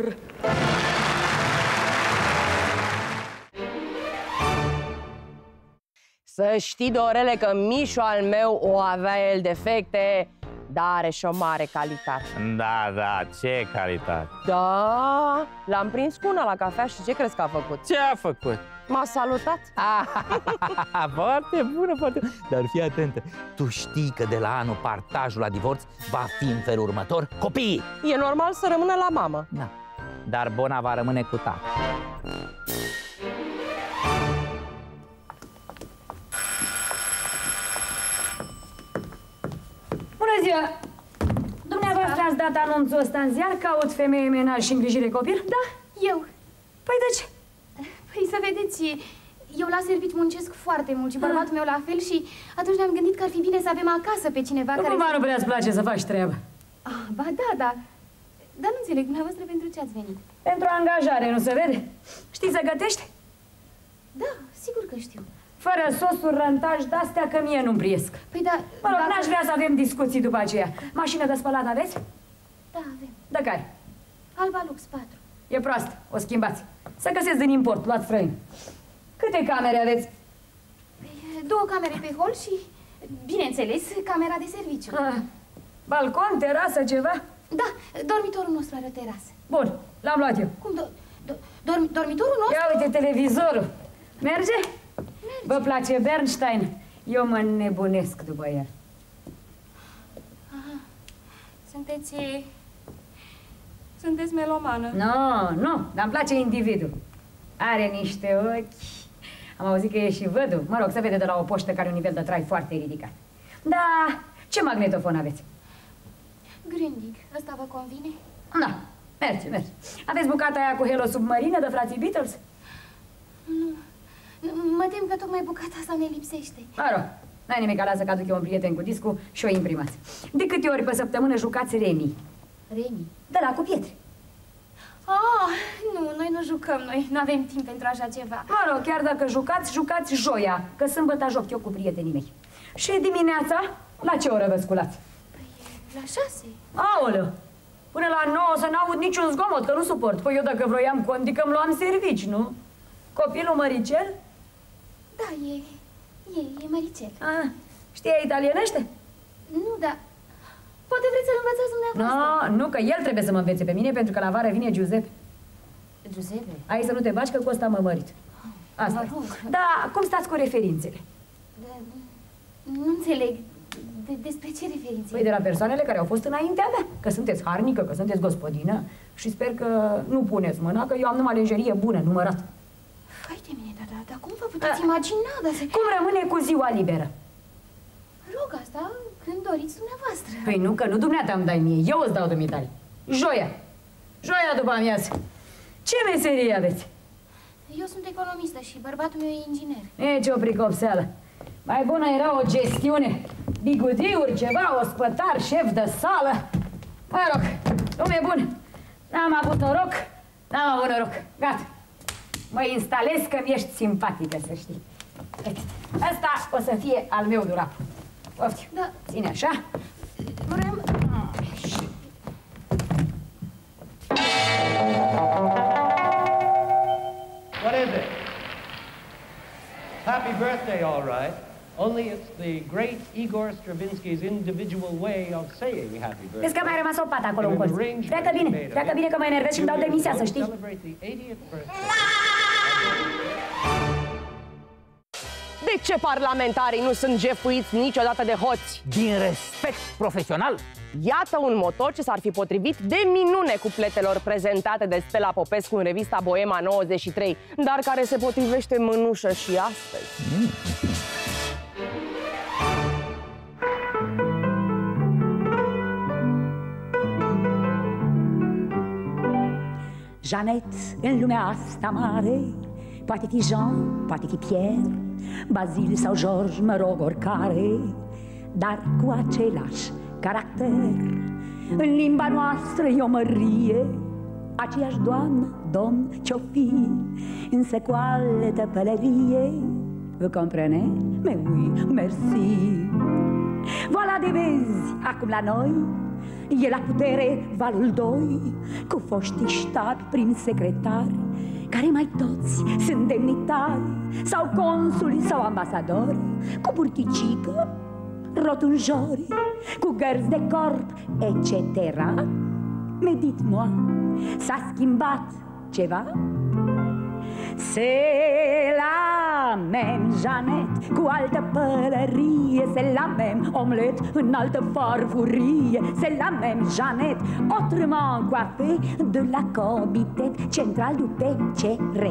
Să știi, Dorele, că Mișu al meu o avea el defecte, dar are și o mare calitate. Da, da, ce calitate. Da, l-am prins cu una la cafea și ce crezi că a făcut? Ce a făcut? M-a salutat. Foarte bună, foarte bună. Dar fii atentă, tu știi că de la anul partajul la divorț va fi în felul următor? Copiii! E normal să rămână la mamă. Da, dar Bona va rămâne cu tata. Bună ziua! Dumneavoastră ați dat anunțul ăsta în ziar, caut femeie menaj și îngrijire copil? Da, eu. Păi de ce? Păi să vedeți, eu la servici muncesc foarte mult și bărbatul meu la fel și atunci ne-am gândit că ar fi bine să avem acasă pe cineva care... Cumva nu prea îți place să faci treaba. Ba da, da. Dar nu înțeleg, dumneavoastră pentru ce ați venit? Pentru angajare, nu se vede? Știi să gătești? Da, sigur că știu. Fără sosuri, rântaj de-astea, că mie nu-mi priesc. Păi da... Mă rog, n-aș vrea să avem discuții după aceea. Mașină de spălat aveți? Da, avem. De care? Alba Lux 4. E proastă, o schimbați. Să găsesc din import, luați străin. Câte camere aveți? Păi, 2 camere pe hol și, bineînțeles, camera de serviciu. Balcon, terasă, ceva? Da, dormitorul nostru are o terasă. Bun, l-am luat eu. Cum, dormitorul nostru? Ia uite televizorul. Merge? Merge. Vă place Bernstein? Eu mă nebunesc după el. Aha. Sunteți melomană. Nu, dar îmi place individul. Are niște ochi. Am auzit că e și vădul. Mă rog, se vede de la o poștă care are un nivel de trai foarte ridicat. Da, ce magnetofon aveți? Grundig. Ăsta vă convine? Da, merge. Aveți bucata aia cu Hello Submarină de frații Beatles? Nu. Mă tem că tocmai bucata asta ne lipsește. Mă rog, n-ai nimic, lasă că aduc eu un prieten cu discul și o imprimați. De câte ori pe săptămână jucați Remi? Remi? De la cu pietre. Nu, noi nu jucăm, noi nu avem timp pentru așa ceva. Mă rog, chiar dacă jucați joia, că sâmbătă joc eu cu prietenii mei. Și dimineața, la ce oră vă sculați? Păi, la 6. Aoleu! Până la 9 să n-aud niciun zgomot, că nu suport. Păi eu dacă vroiam conti că-mi luam servici, nu? Copilul Măricel? Da, e Măricel. Știe italienește? Nu, dar poate vreți să-l învățați dumneavoastră. Nu, că el trebuie să mă învețe pe mine, pentru că la vară vine Giuseppe. Giuseppe? Ai să nu te baci, că cu ăsta mă mărit. Asta. Da, cum stați cu referințele? Nu înțeleg. Despre ce referințe? Păi de la persoanele care au fost înaintea mea. Că sunteți harnică, că sunteți gospodină. Și sper că nu puneți mâna, că eu am numai lenjerie bună, numărat. Hai de mine, dar cum vă puteți imagina? Cum rămâne cu ziua liberă? Rog, asta când doriți dumneavoastră. Păi nu, că nu dumneata îmi dai mie, eu îți dau dumitale. Joia după amiază. Ce meserie aveți? Eu sunt economistă și bărbatul meu e inginer. E, ce o pricopseală. Mai bună era o gestiune. Bigudiuri, ceva, ospătar, șef de sală. Mă rog, lume bună. N-am avut noroc. Gata. Mă instalez că mi-ești simpatică, să știi. Asta o să fie al meu dulap. Poftim. Da. Ține așa. Vrem... What is it? Happy birthday, all right. Only it's the great Igor Stravinsky's individual way of saying happy birthday. Vezi că mai rămas o pată acolo în colț. Pleacă bine că mă enervez și îmi dau demisia, să știi. De ce parlamentarii nu sunt jefuiți niciodată de hoți? Din respect profesional? Iată un moto ce s-ar fi potrivit de minune cupletelor prezentate de Stella Popescu în revista Boema 93, dar care se potrivește mânușă și astăzi. Jeannette, în lumea asta mare, poate fi Jean, poate fi Pierre, Bazil sau George, mă rog, oricare, dar cu același caracter. În limba noastră e o mărie, aceeași doamnă, domn, ce-o fi, însă cu altă pălărie. Vous comprenez? Mais oui, merci. Voilà de vezi, acum la noi e la putere valul 2, cu foștii ștabi prin secretari, care mai toți sunt demnitari, sau consuli sau ambasadori, cu burticică, rotunjori, cu gărzi de corp, etc. Mais dites-moi, s-a schimbat ceva? C'est la même Jeannette, cu altă pălărie, c'est la même omelette, în altă farfurie, c'est la même Jeannette, autrement coiffée de la Comitet Central du PCR.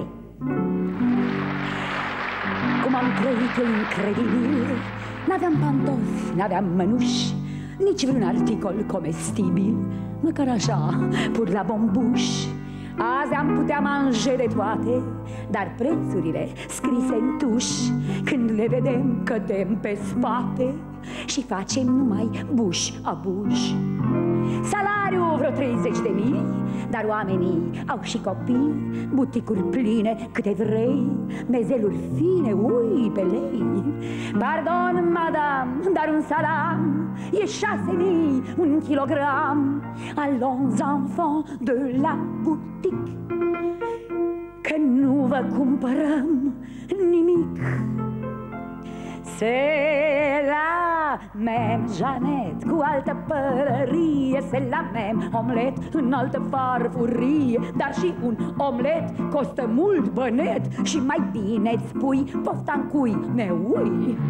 Cum am trăit incredibil, n-aveam pantofi, n-aveam mănuși, nici vreun articol comestibil, măcar așa, pur la bombuș. Azi am putea manje de toate, dar prețurile scrise în tuș, când le vedem cădem pe spate și facem numai buș a buș. Salariul vreo 30.000, dar oamenii au și copii, buticuri pline câte vrei, mezeluri fine, ui, pe lei. Pardon, madame, dar un salam e 6.000 un kilogram. Allons, enfants de la boutique, că nu vă cumpărăm nimic. C'est la même Jeannette cu altă pălărie, c'est la même omlet în altă farfurie, dar și un omlet costă mult bănet și mai bine-ți pui pofta-n cui neui.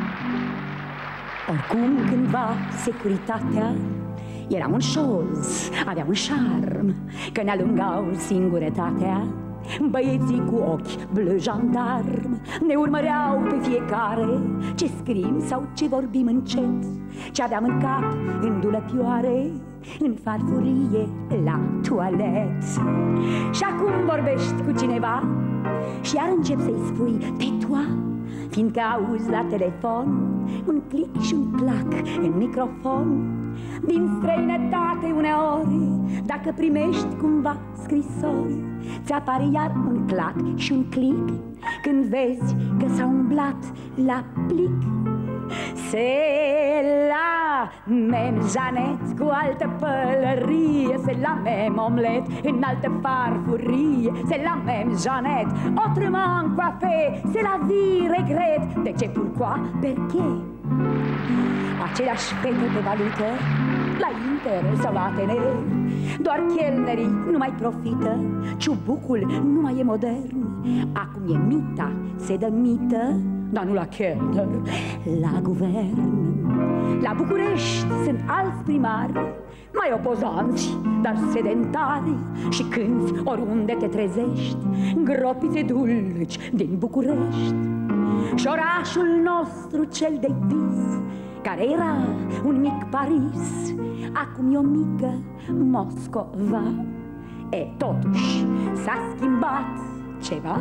Oricum cândva securitatea era un șoz, avea un șarm, că ne alungau singurătatea. Băieții cu ochi bleu jandarm ne urmăreau pe fiecare, ce scrim sau ce vorbim încet, ce aveam în cap, în dulăpioare, în farfurie, la toalet. Și acum vorbești cu cineva și iar încep să-i spui tais-toi, fiindcă auzi la telefon un click și un clac în microfon. Din străinătate uneori, dacă primești cumva scrisori, ți-apare iar un clac și un click când vezi că s-a umblat la plic. C'est la même Jeannette cu altă pălărie, c'est la même omelette în altă farfurie, c'est la même Jeannette autrement coiffée, c'est la vie regret. De ce, pourquoi, perché? Aceleași fete de valută la Inter sau la Atene, doar chelnerii nu mai profită, ciubucul nu mai e modern. Acum e mita, se dă mită, dar nu la chelner, la guvern. La București sunt alți primari, mai opozanți, dar sedentari, și cânti oriunde te trezești gropițe dulci din București. Și orașul nostru cel de vis, care era un mic Paris, acum e o mică Moscova. E, totuși s-a schimbat ceva.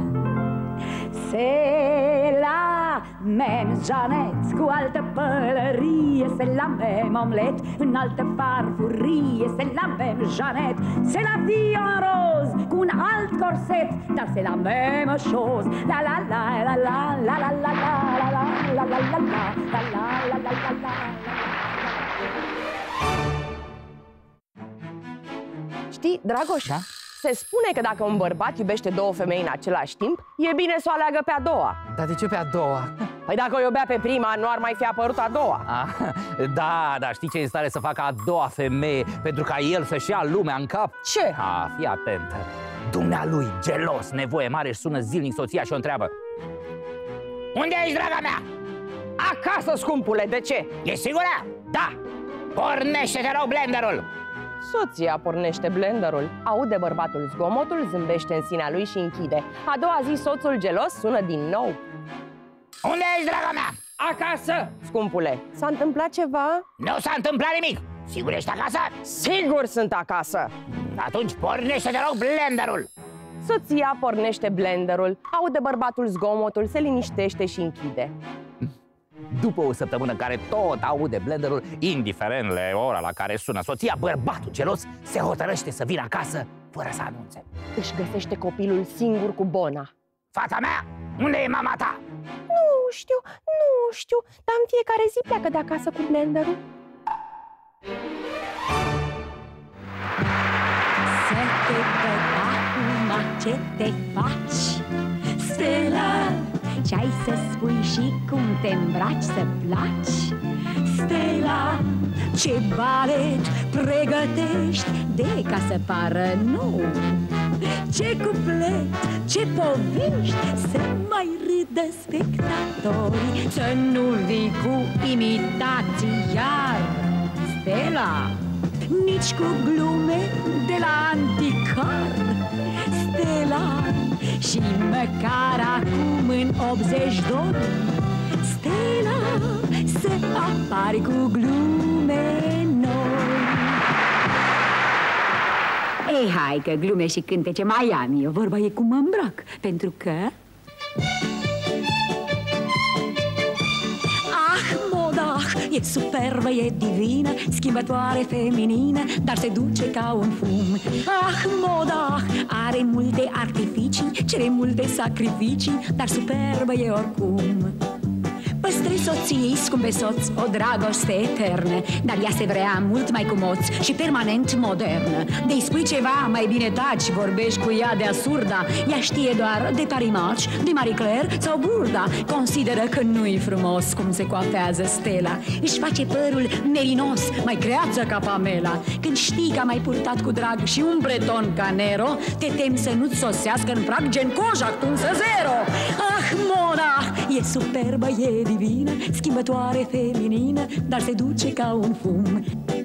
C'est la même Jeannette cu altă pălărie, c'est la même omelette în altă farfurie, c'est la même Jeannette, c'est la vie en rose cu un alt corset, dar c'est la même chose. La la la la la la la la la la la la la la la la la la. Știi, Dragoș, se spune că dacă un bărbat iubește două femei în același timp, e bine să o aleagă pe a doua. Dar de ce pe a doua? Păi dacă o iubea pe prima, nu ar mai fi apărut a doua. Da, dar știi ce e în stare să facă a doua femeie pentru ca el să-și ia lumea în cap? Ce? Fii atentă. Dumnealui, gelos, nevoie mare, își sună zilnic soția și o întreabă: unde ești, draga mea? Acasă, scumpule, de ce? E sigură? Da! Pornește-te rog blenderul! Soția pornește blenderul, aude bărbatul zgomotul, zâmbește în sinea lui și închide. A doua zi, soțul gelos sună din nou. Unde ești, draga mea? Acasă! Scumpule, s-a întâmplat ceva? Nu s-a întâmplat nimic! Sigur ești acasă? Sigur sunt acasă! Atunci pornește-te rog blenderul! Soția pornește blenderul, aude bărbatul zgomotul, se liniștește și închide. După o săptămână în care tot aude blenderul, indiferent de ora la care sună soția, bărbatul gelos se hotărăște să vină acasă fără să anunțe. Își găsește copilul singur cu bona. Fata mea, unde e mama ta? Nu știu, dar în fiecare zi pleacă de acasă cu blenderul. Să te văd acum ce te faci, Stella, ce-ai să spui și cum te îmbraci să placi? Stella, ce balet pregătești de ca să pară nou? Ce cuplet, ce povești, să mai râdă spectatorii, să nu vii cu imitații iar, Stella, nici cu glume de la anticar, Stella, și măcar acum în 82, Stella, să apari cu glume noi. Ei, hai că glume și cântece mai am eu. Vorba e cum mă îmbrac, pentru că... E superbă, e divină, schimbătoare feminină, dar se duce ca un fum. Ah, moda are multe artificii, cere multe sacrificii, dar superbă e oricum. Păstrezi soției, scumpe soț, o dragoste eternă, dar ea se vrea mult mai cu moț și permanent modernă. De-i spui ceva, mai bine taci, vorbești cu ea de asurda. Ea știe doar de Parimaci, de Marie Claire sau Burda. Consideră că nu-i frumos cum se coafează Stella. Își face părul merinos, mai creață ca Pamela. Când știi că am mai purtat cu drag și un breton ca Nero, te temi să nu-ți sosească în prag gen Kojak Tunsă Zero. Ah, moda e superbă, e divină, schimbătoare feminină, dar se duce ca un fum.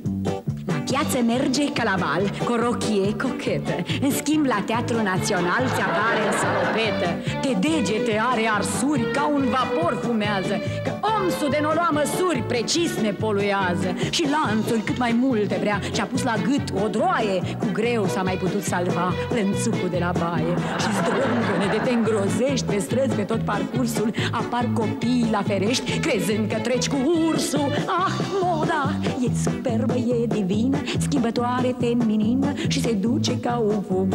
La piață merge ca la bal, cu o rochie cochetă. În schimb, la Teatrul Național se apare în salopetă. Pe degete are arsuri, ca un vapor fumează, că omsul de n-o lua măsuri precis ne poluează. Și lanțuri cât mai multe vrea, și-a pus la gât o droaie. Cu greu s-a mai putut salva lănțucul de la baie. Și zdrângăne de te îngrozești pe străzi, pe tot parcursul apar copii la ferești, crezând că treci cu ursul. Ah, moda e superbă, e divină, schimbătoare feminină și se duce ca un fum.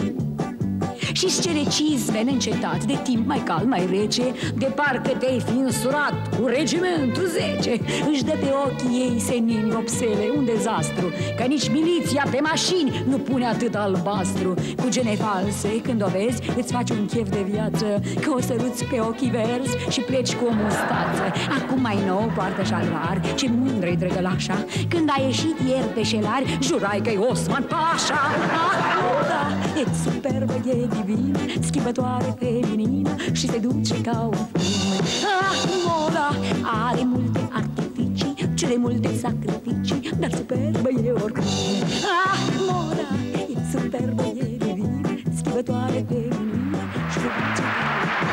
Și-ți cere cizme neîncetat, de timp mai cald, mai rece, de parcă te-ai fi însurat cu regimentul 10. Își dă pe ochii ei senini vopsele, un dezastru, că nici miliția pe mașini nu pune atât albastru. Cu gene false, când o vezi, îți faci un chef de viață, că o săruți pe ochii verzi și pleci cu o mustață. Acum mai nou poartă șalvar, ce mândră-i drăgălașa, când a ieșit ieri pe șelari, jurai că-i Osman Pașa. Ah, da, e superbă, e divină, schimbătoare feminină și se duce ca un fum. Ah, moda are multe artificii, cele multe sacrificii, dar superbă e oricum. Ah, moda e superbă, e divină, schimbătoare feminină și se duce ca un fum.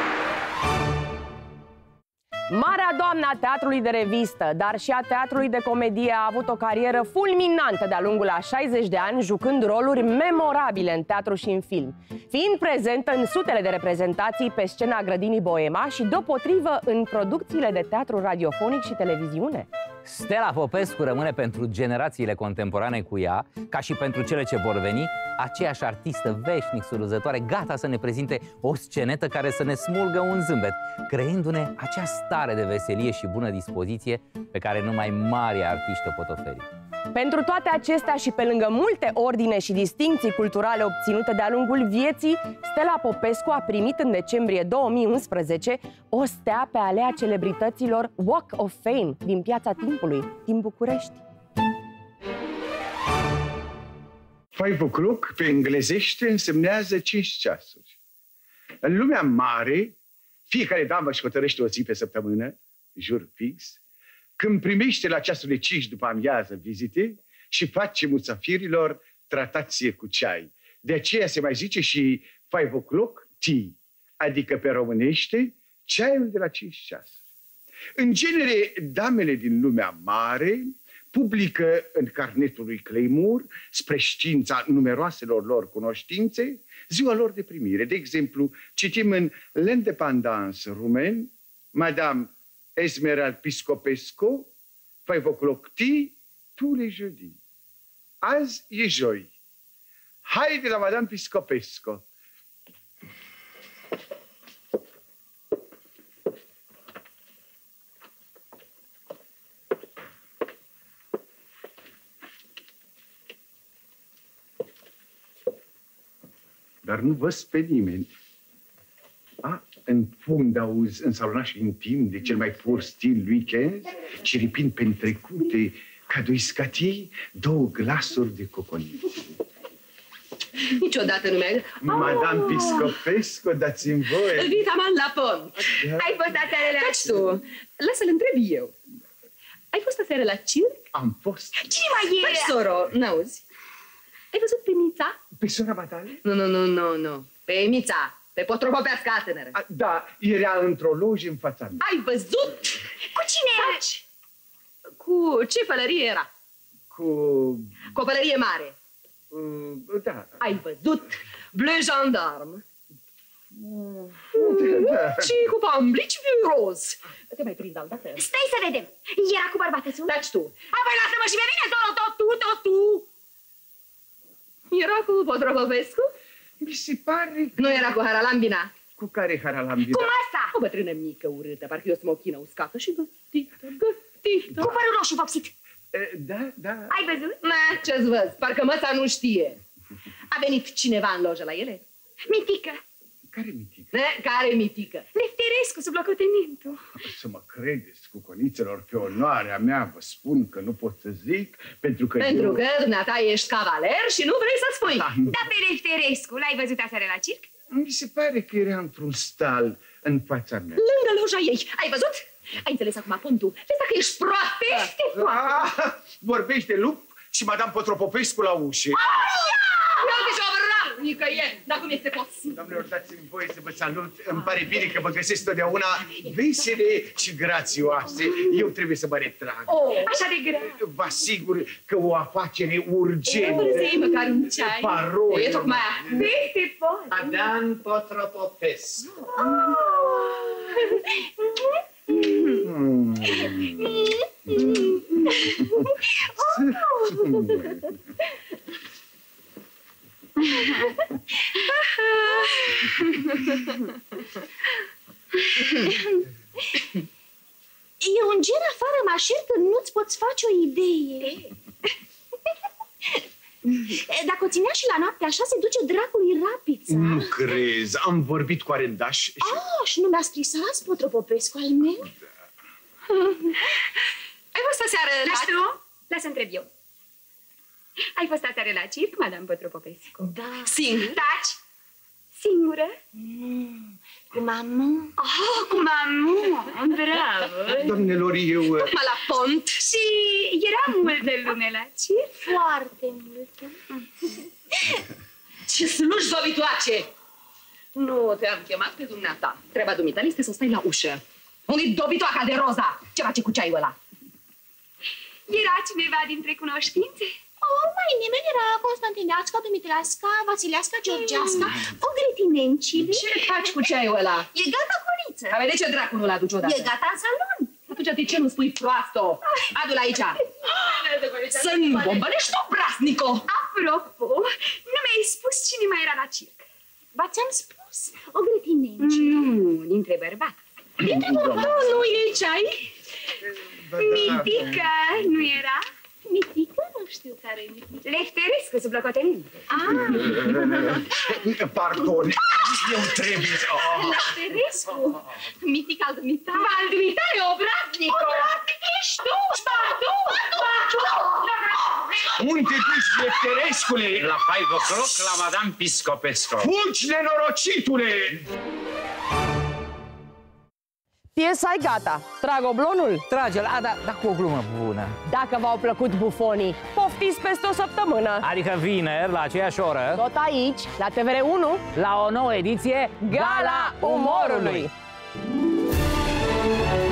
Marea doamnă a teatrului de revistă, dar și a teatrului de comedie a avut o carieră fulminantă de-a lungul a 60 de ani, jucând roluri memorabile în teatru și în film, fiind prezentă în sutele de reprezentații pe scena Grădinii Boema și deopotrivă în producțiile de teatru radiofonic și televiziune. Stella Popescu rămâne pentru generațiile contemporane cu ea, ca și pentru cele ce vor veni, aceeași artistă veșnic surâzătoare, gata să ne prezinte o scenetă care să ne smulgă un zâmbet, creându-ne acea stare de veselie și bună dispoziție pe care numai mari artiști o pot oferi. Pentru toate acestea și pe lângă multe ordine și distincții culturale obținute de-a lungul vieții, Stella Popescu a primit în decembrie 2011 o stea pe alea celebrităților Walk of Fame din Piața Timpului, din București. 5 o'clock pe englezește însemnează 5 ceasuri. În lumea mare, fiecare damă își hotărăște o zi pe săptămână, jur fix, când primește la ceasul de 5 după amiază vizite și face musafirilor tratație cu ceai. De aceea se mai zice și 5 o'clock tea, adică pe românește ceaiul de la 5 ceasuri. În genere, damele din lumea mare publică în carnetul lui Claymore, spre știința numeroaselor lor cunoștințe, ziua lor de primire. De exemplu, citim în L'Indépendance rumen, Madame Esmeralda Piscopescu, 5 o'clock tea, tous les jeudis. Azi e joi. Haide la Madame Piscopescu. Dar nu văd pe nimeni. În fund auzi însalonat intim de cel mai pur stil lui XV, ciripind pe întrecute ca doi scatii, 2 glasuri de coconit. Niciodată nu mi-ai... Madame Piscopescu, dați-mi voie. Vitaman la pont. Ai fost aseară la... Taci tu. Lasă-l întreb eu. Ai fost aseară la circ? Am fost. Cine mai e? Păi, soro, n-auzi? Ai văzut pe Mița? Pe sora matale? Nu. Pe Mița. Pe potropopească tânără. Da, era într-o lojă în fața mea. Ai văzut? Cu cine era? Cu ce pălărie era? Cu o pălărie mare. Da. Ai văzut? Bleu gendarme. Și cu pamblici roz. Te mai prind altădată? Stai să vedem. Era cu bărbatățul? Taci tu. Apoi lasă-mă și pe mine, tot tu. Era cu Potropopescu? Mi se pare că... Nu era cu Haralambina. Cu care Haralambina? Cum asta? O bătrână mică, urâtă, parcă e o smochină uscată și gătită. Cu părul roșu vopsit. Da. Ai văzut? Ce-ți văz? Parcă măța nu știe. A venit cineva în lojă la ele? Mitică. Care Mitică? Care Mitică? Lefterescu, sub locotenentul. Să mă credeți, cuconițelor, pe onoarea mea vă spun că nu pot să zic, pentru că dumneata ești cavaler și nu vrei să spui. Da, pe Lefterescu, l-ai văzut aseară la circ? Mi se pare că era într-un stal în fața mea. Lângă loja ei. Ai văzut? Ai înțeles acum contul? Vezi dacă ești proastă? Vorbește lup și Madame Potropopescu la ușă. Uite ce obraznică e! Dar cum este posibil? Doamnelor, dați-mi voie să vă salut. Îmi pare bine că vă găsesc totdeauna vesele și grațioase. Eu trebuie să mă retrag. Așa de grav. Vă asigur că o afacere urgentă. Să-i măcar un ceai. Parole. E tocmai Peste pot. Madame Potropopescu. E un gen afară, mașer, că nu-ți poți face o idee. Dacă o ținea și la noapte așa, se duce dracului rapița. Nu crezi, am vorbit cu arendaș și... Și nu mi-a scris azi Potropopescu al meu? Ai fost aseară la... Lași tu? Lasă întreb eu. Ai fost aseară la circ, Madame Potropopescu? Da. Singur? Taci? Singură? Cu mamu. Cu mamu. Bravo. Doamnelor, eu... Tocmai la font. Și era multă lume la circ? Foarte multă. Ce slujbovitoace! Nu te-am chemat pe dumneata. Treaba dumitale este să stai la ușă. Unde-i dobitoaca de roza? Ce face cu ceaiul ăla? Era cineva dintre cunoștințe? Mai nimeni, era Constantineasca, Dumitreasca, Vasileasca, Georgeasca, o gretinencile. Ce faci cu ceaiul ăla? E gata, coniță. Dar de ce dracu nu-l aduci odată? E gata în salon. Atunci de ce nu spui proasto? Adu-l aici. Să-mi bombănești obraznico. Apropo, nu mi-ai spus cine mai era la circ. Ba, ți-am spus, o gretinenci. Nu, dintre bărbați. Dintre bărbați? Nu e ceai? Mitică, nu era? Mitică? Nu știu care e Mitică. Lefterescu, sub locotenentul. Pardon, eu trebuie să... Lefterescu? Mitică al dumitare. Al dumitare, obraznico. Obraznic ești tu! Pardon! Unde te duci, Lefterescule? La 5 o'clock la Madame Piscopescu. Fugi, nenorocitule! Piesa e gata. Trag oblonul? Trage-l, dar cu o glumă bună. Dacă v-au plăcut bufonii, poftiți peste o săptămână. Adică vineri, la aceeași oră. Tot aici, la TVR1, la o nouă ediție Gala Umorului.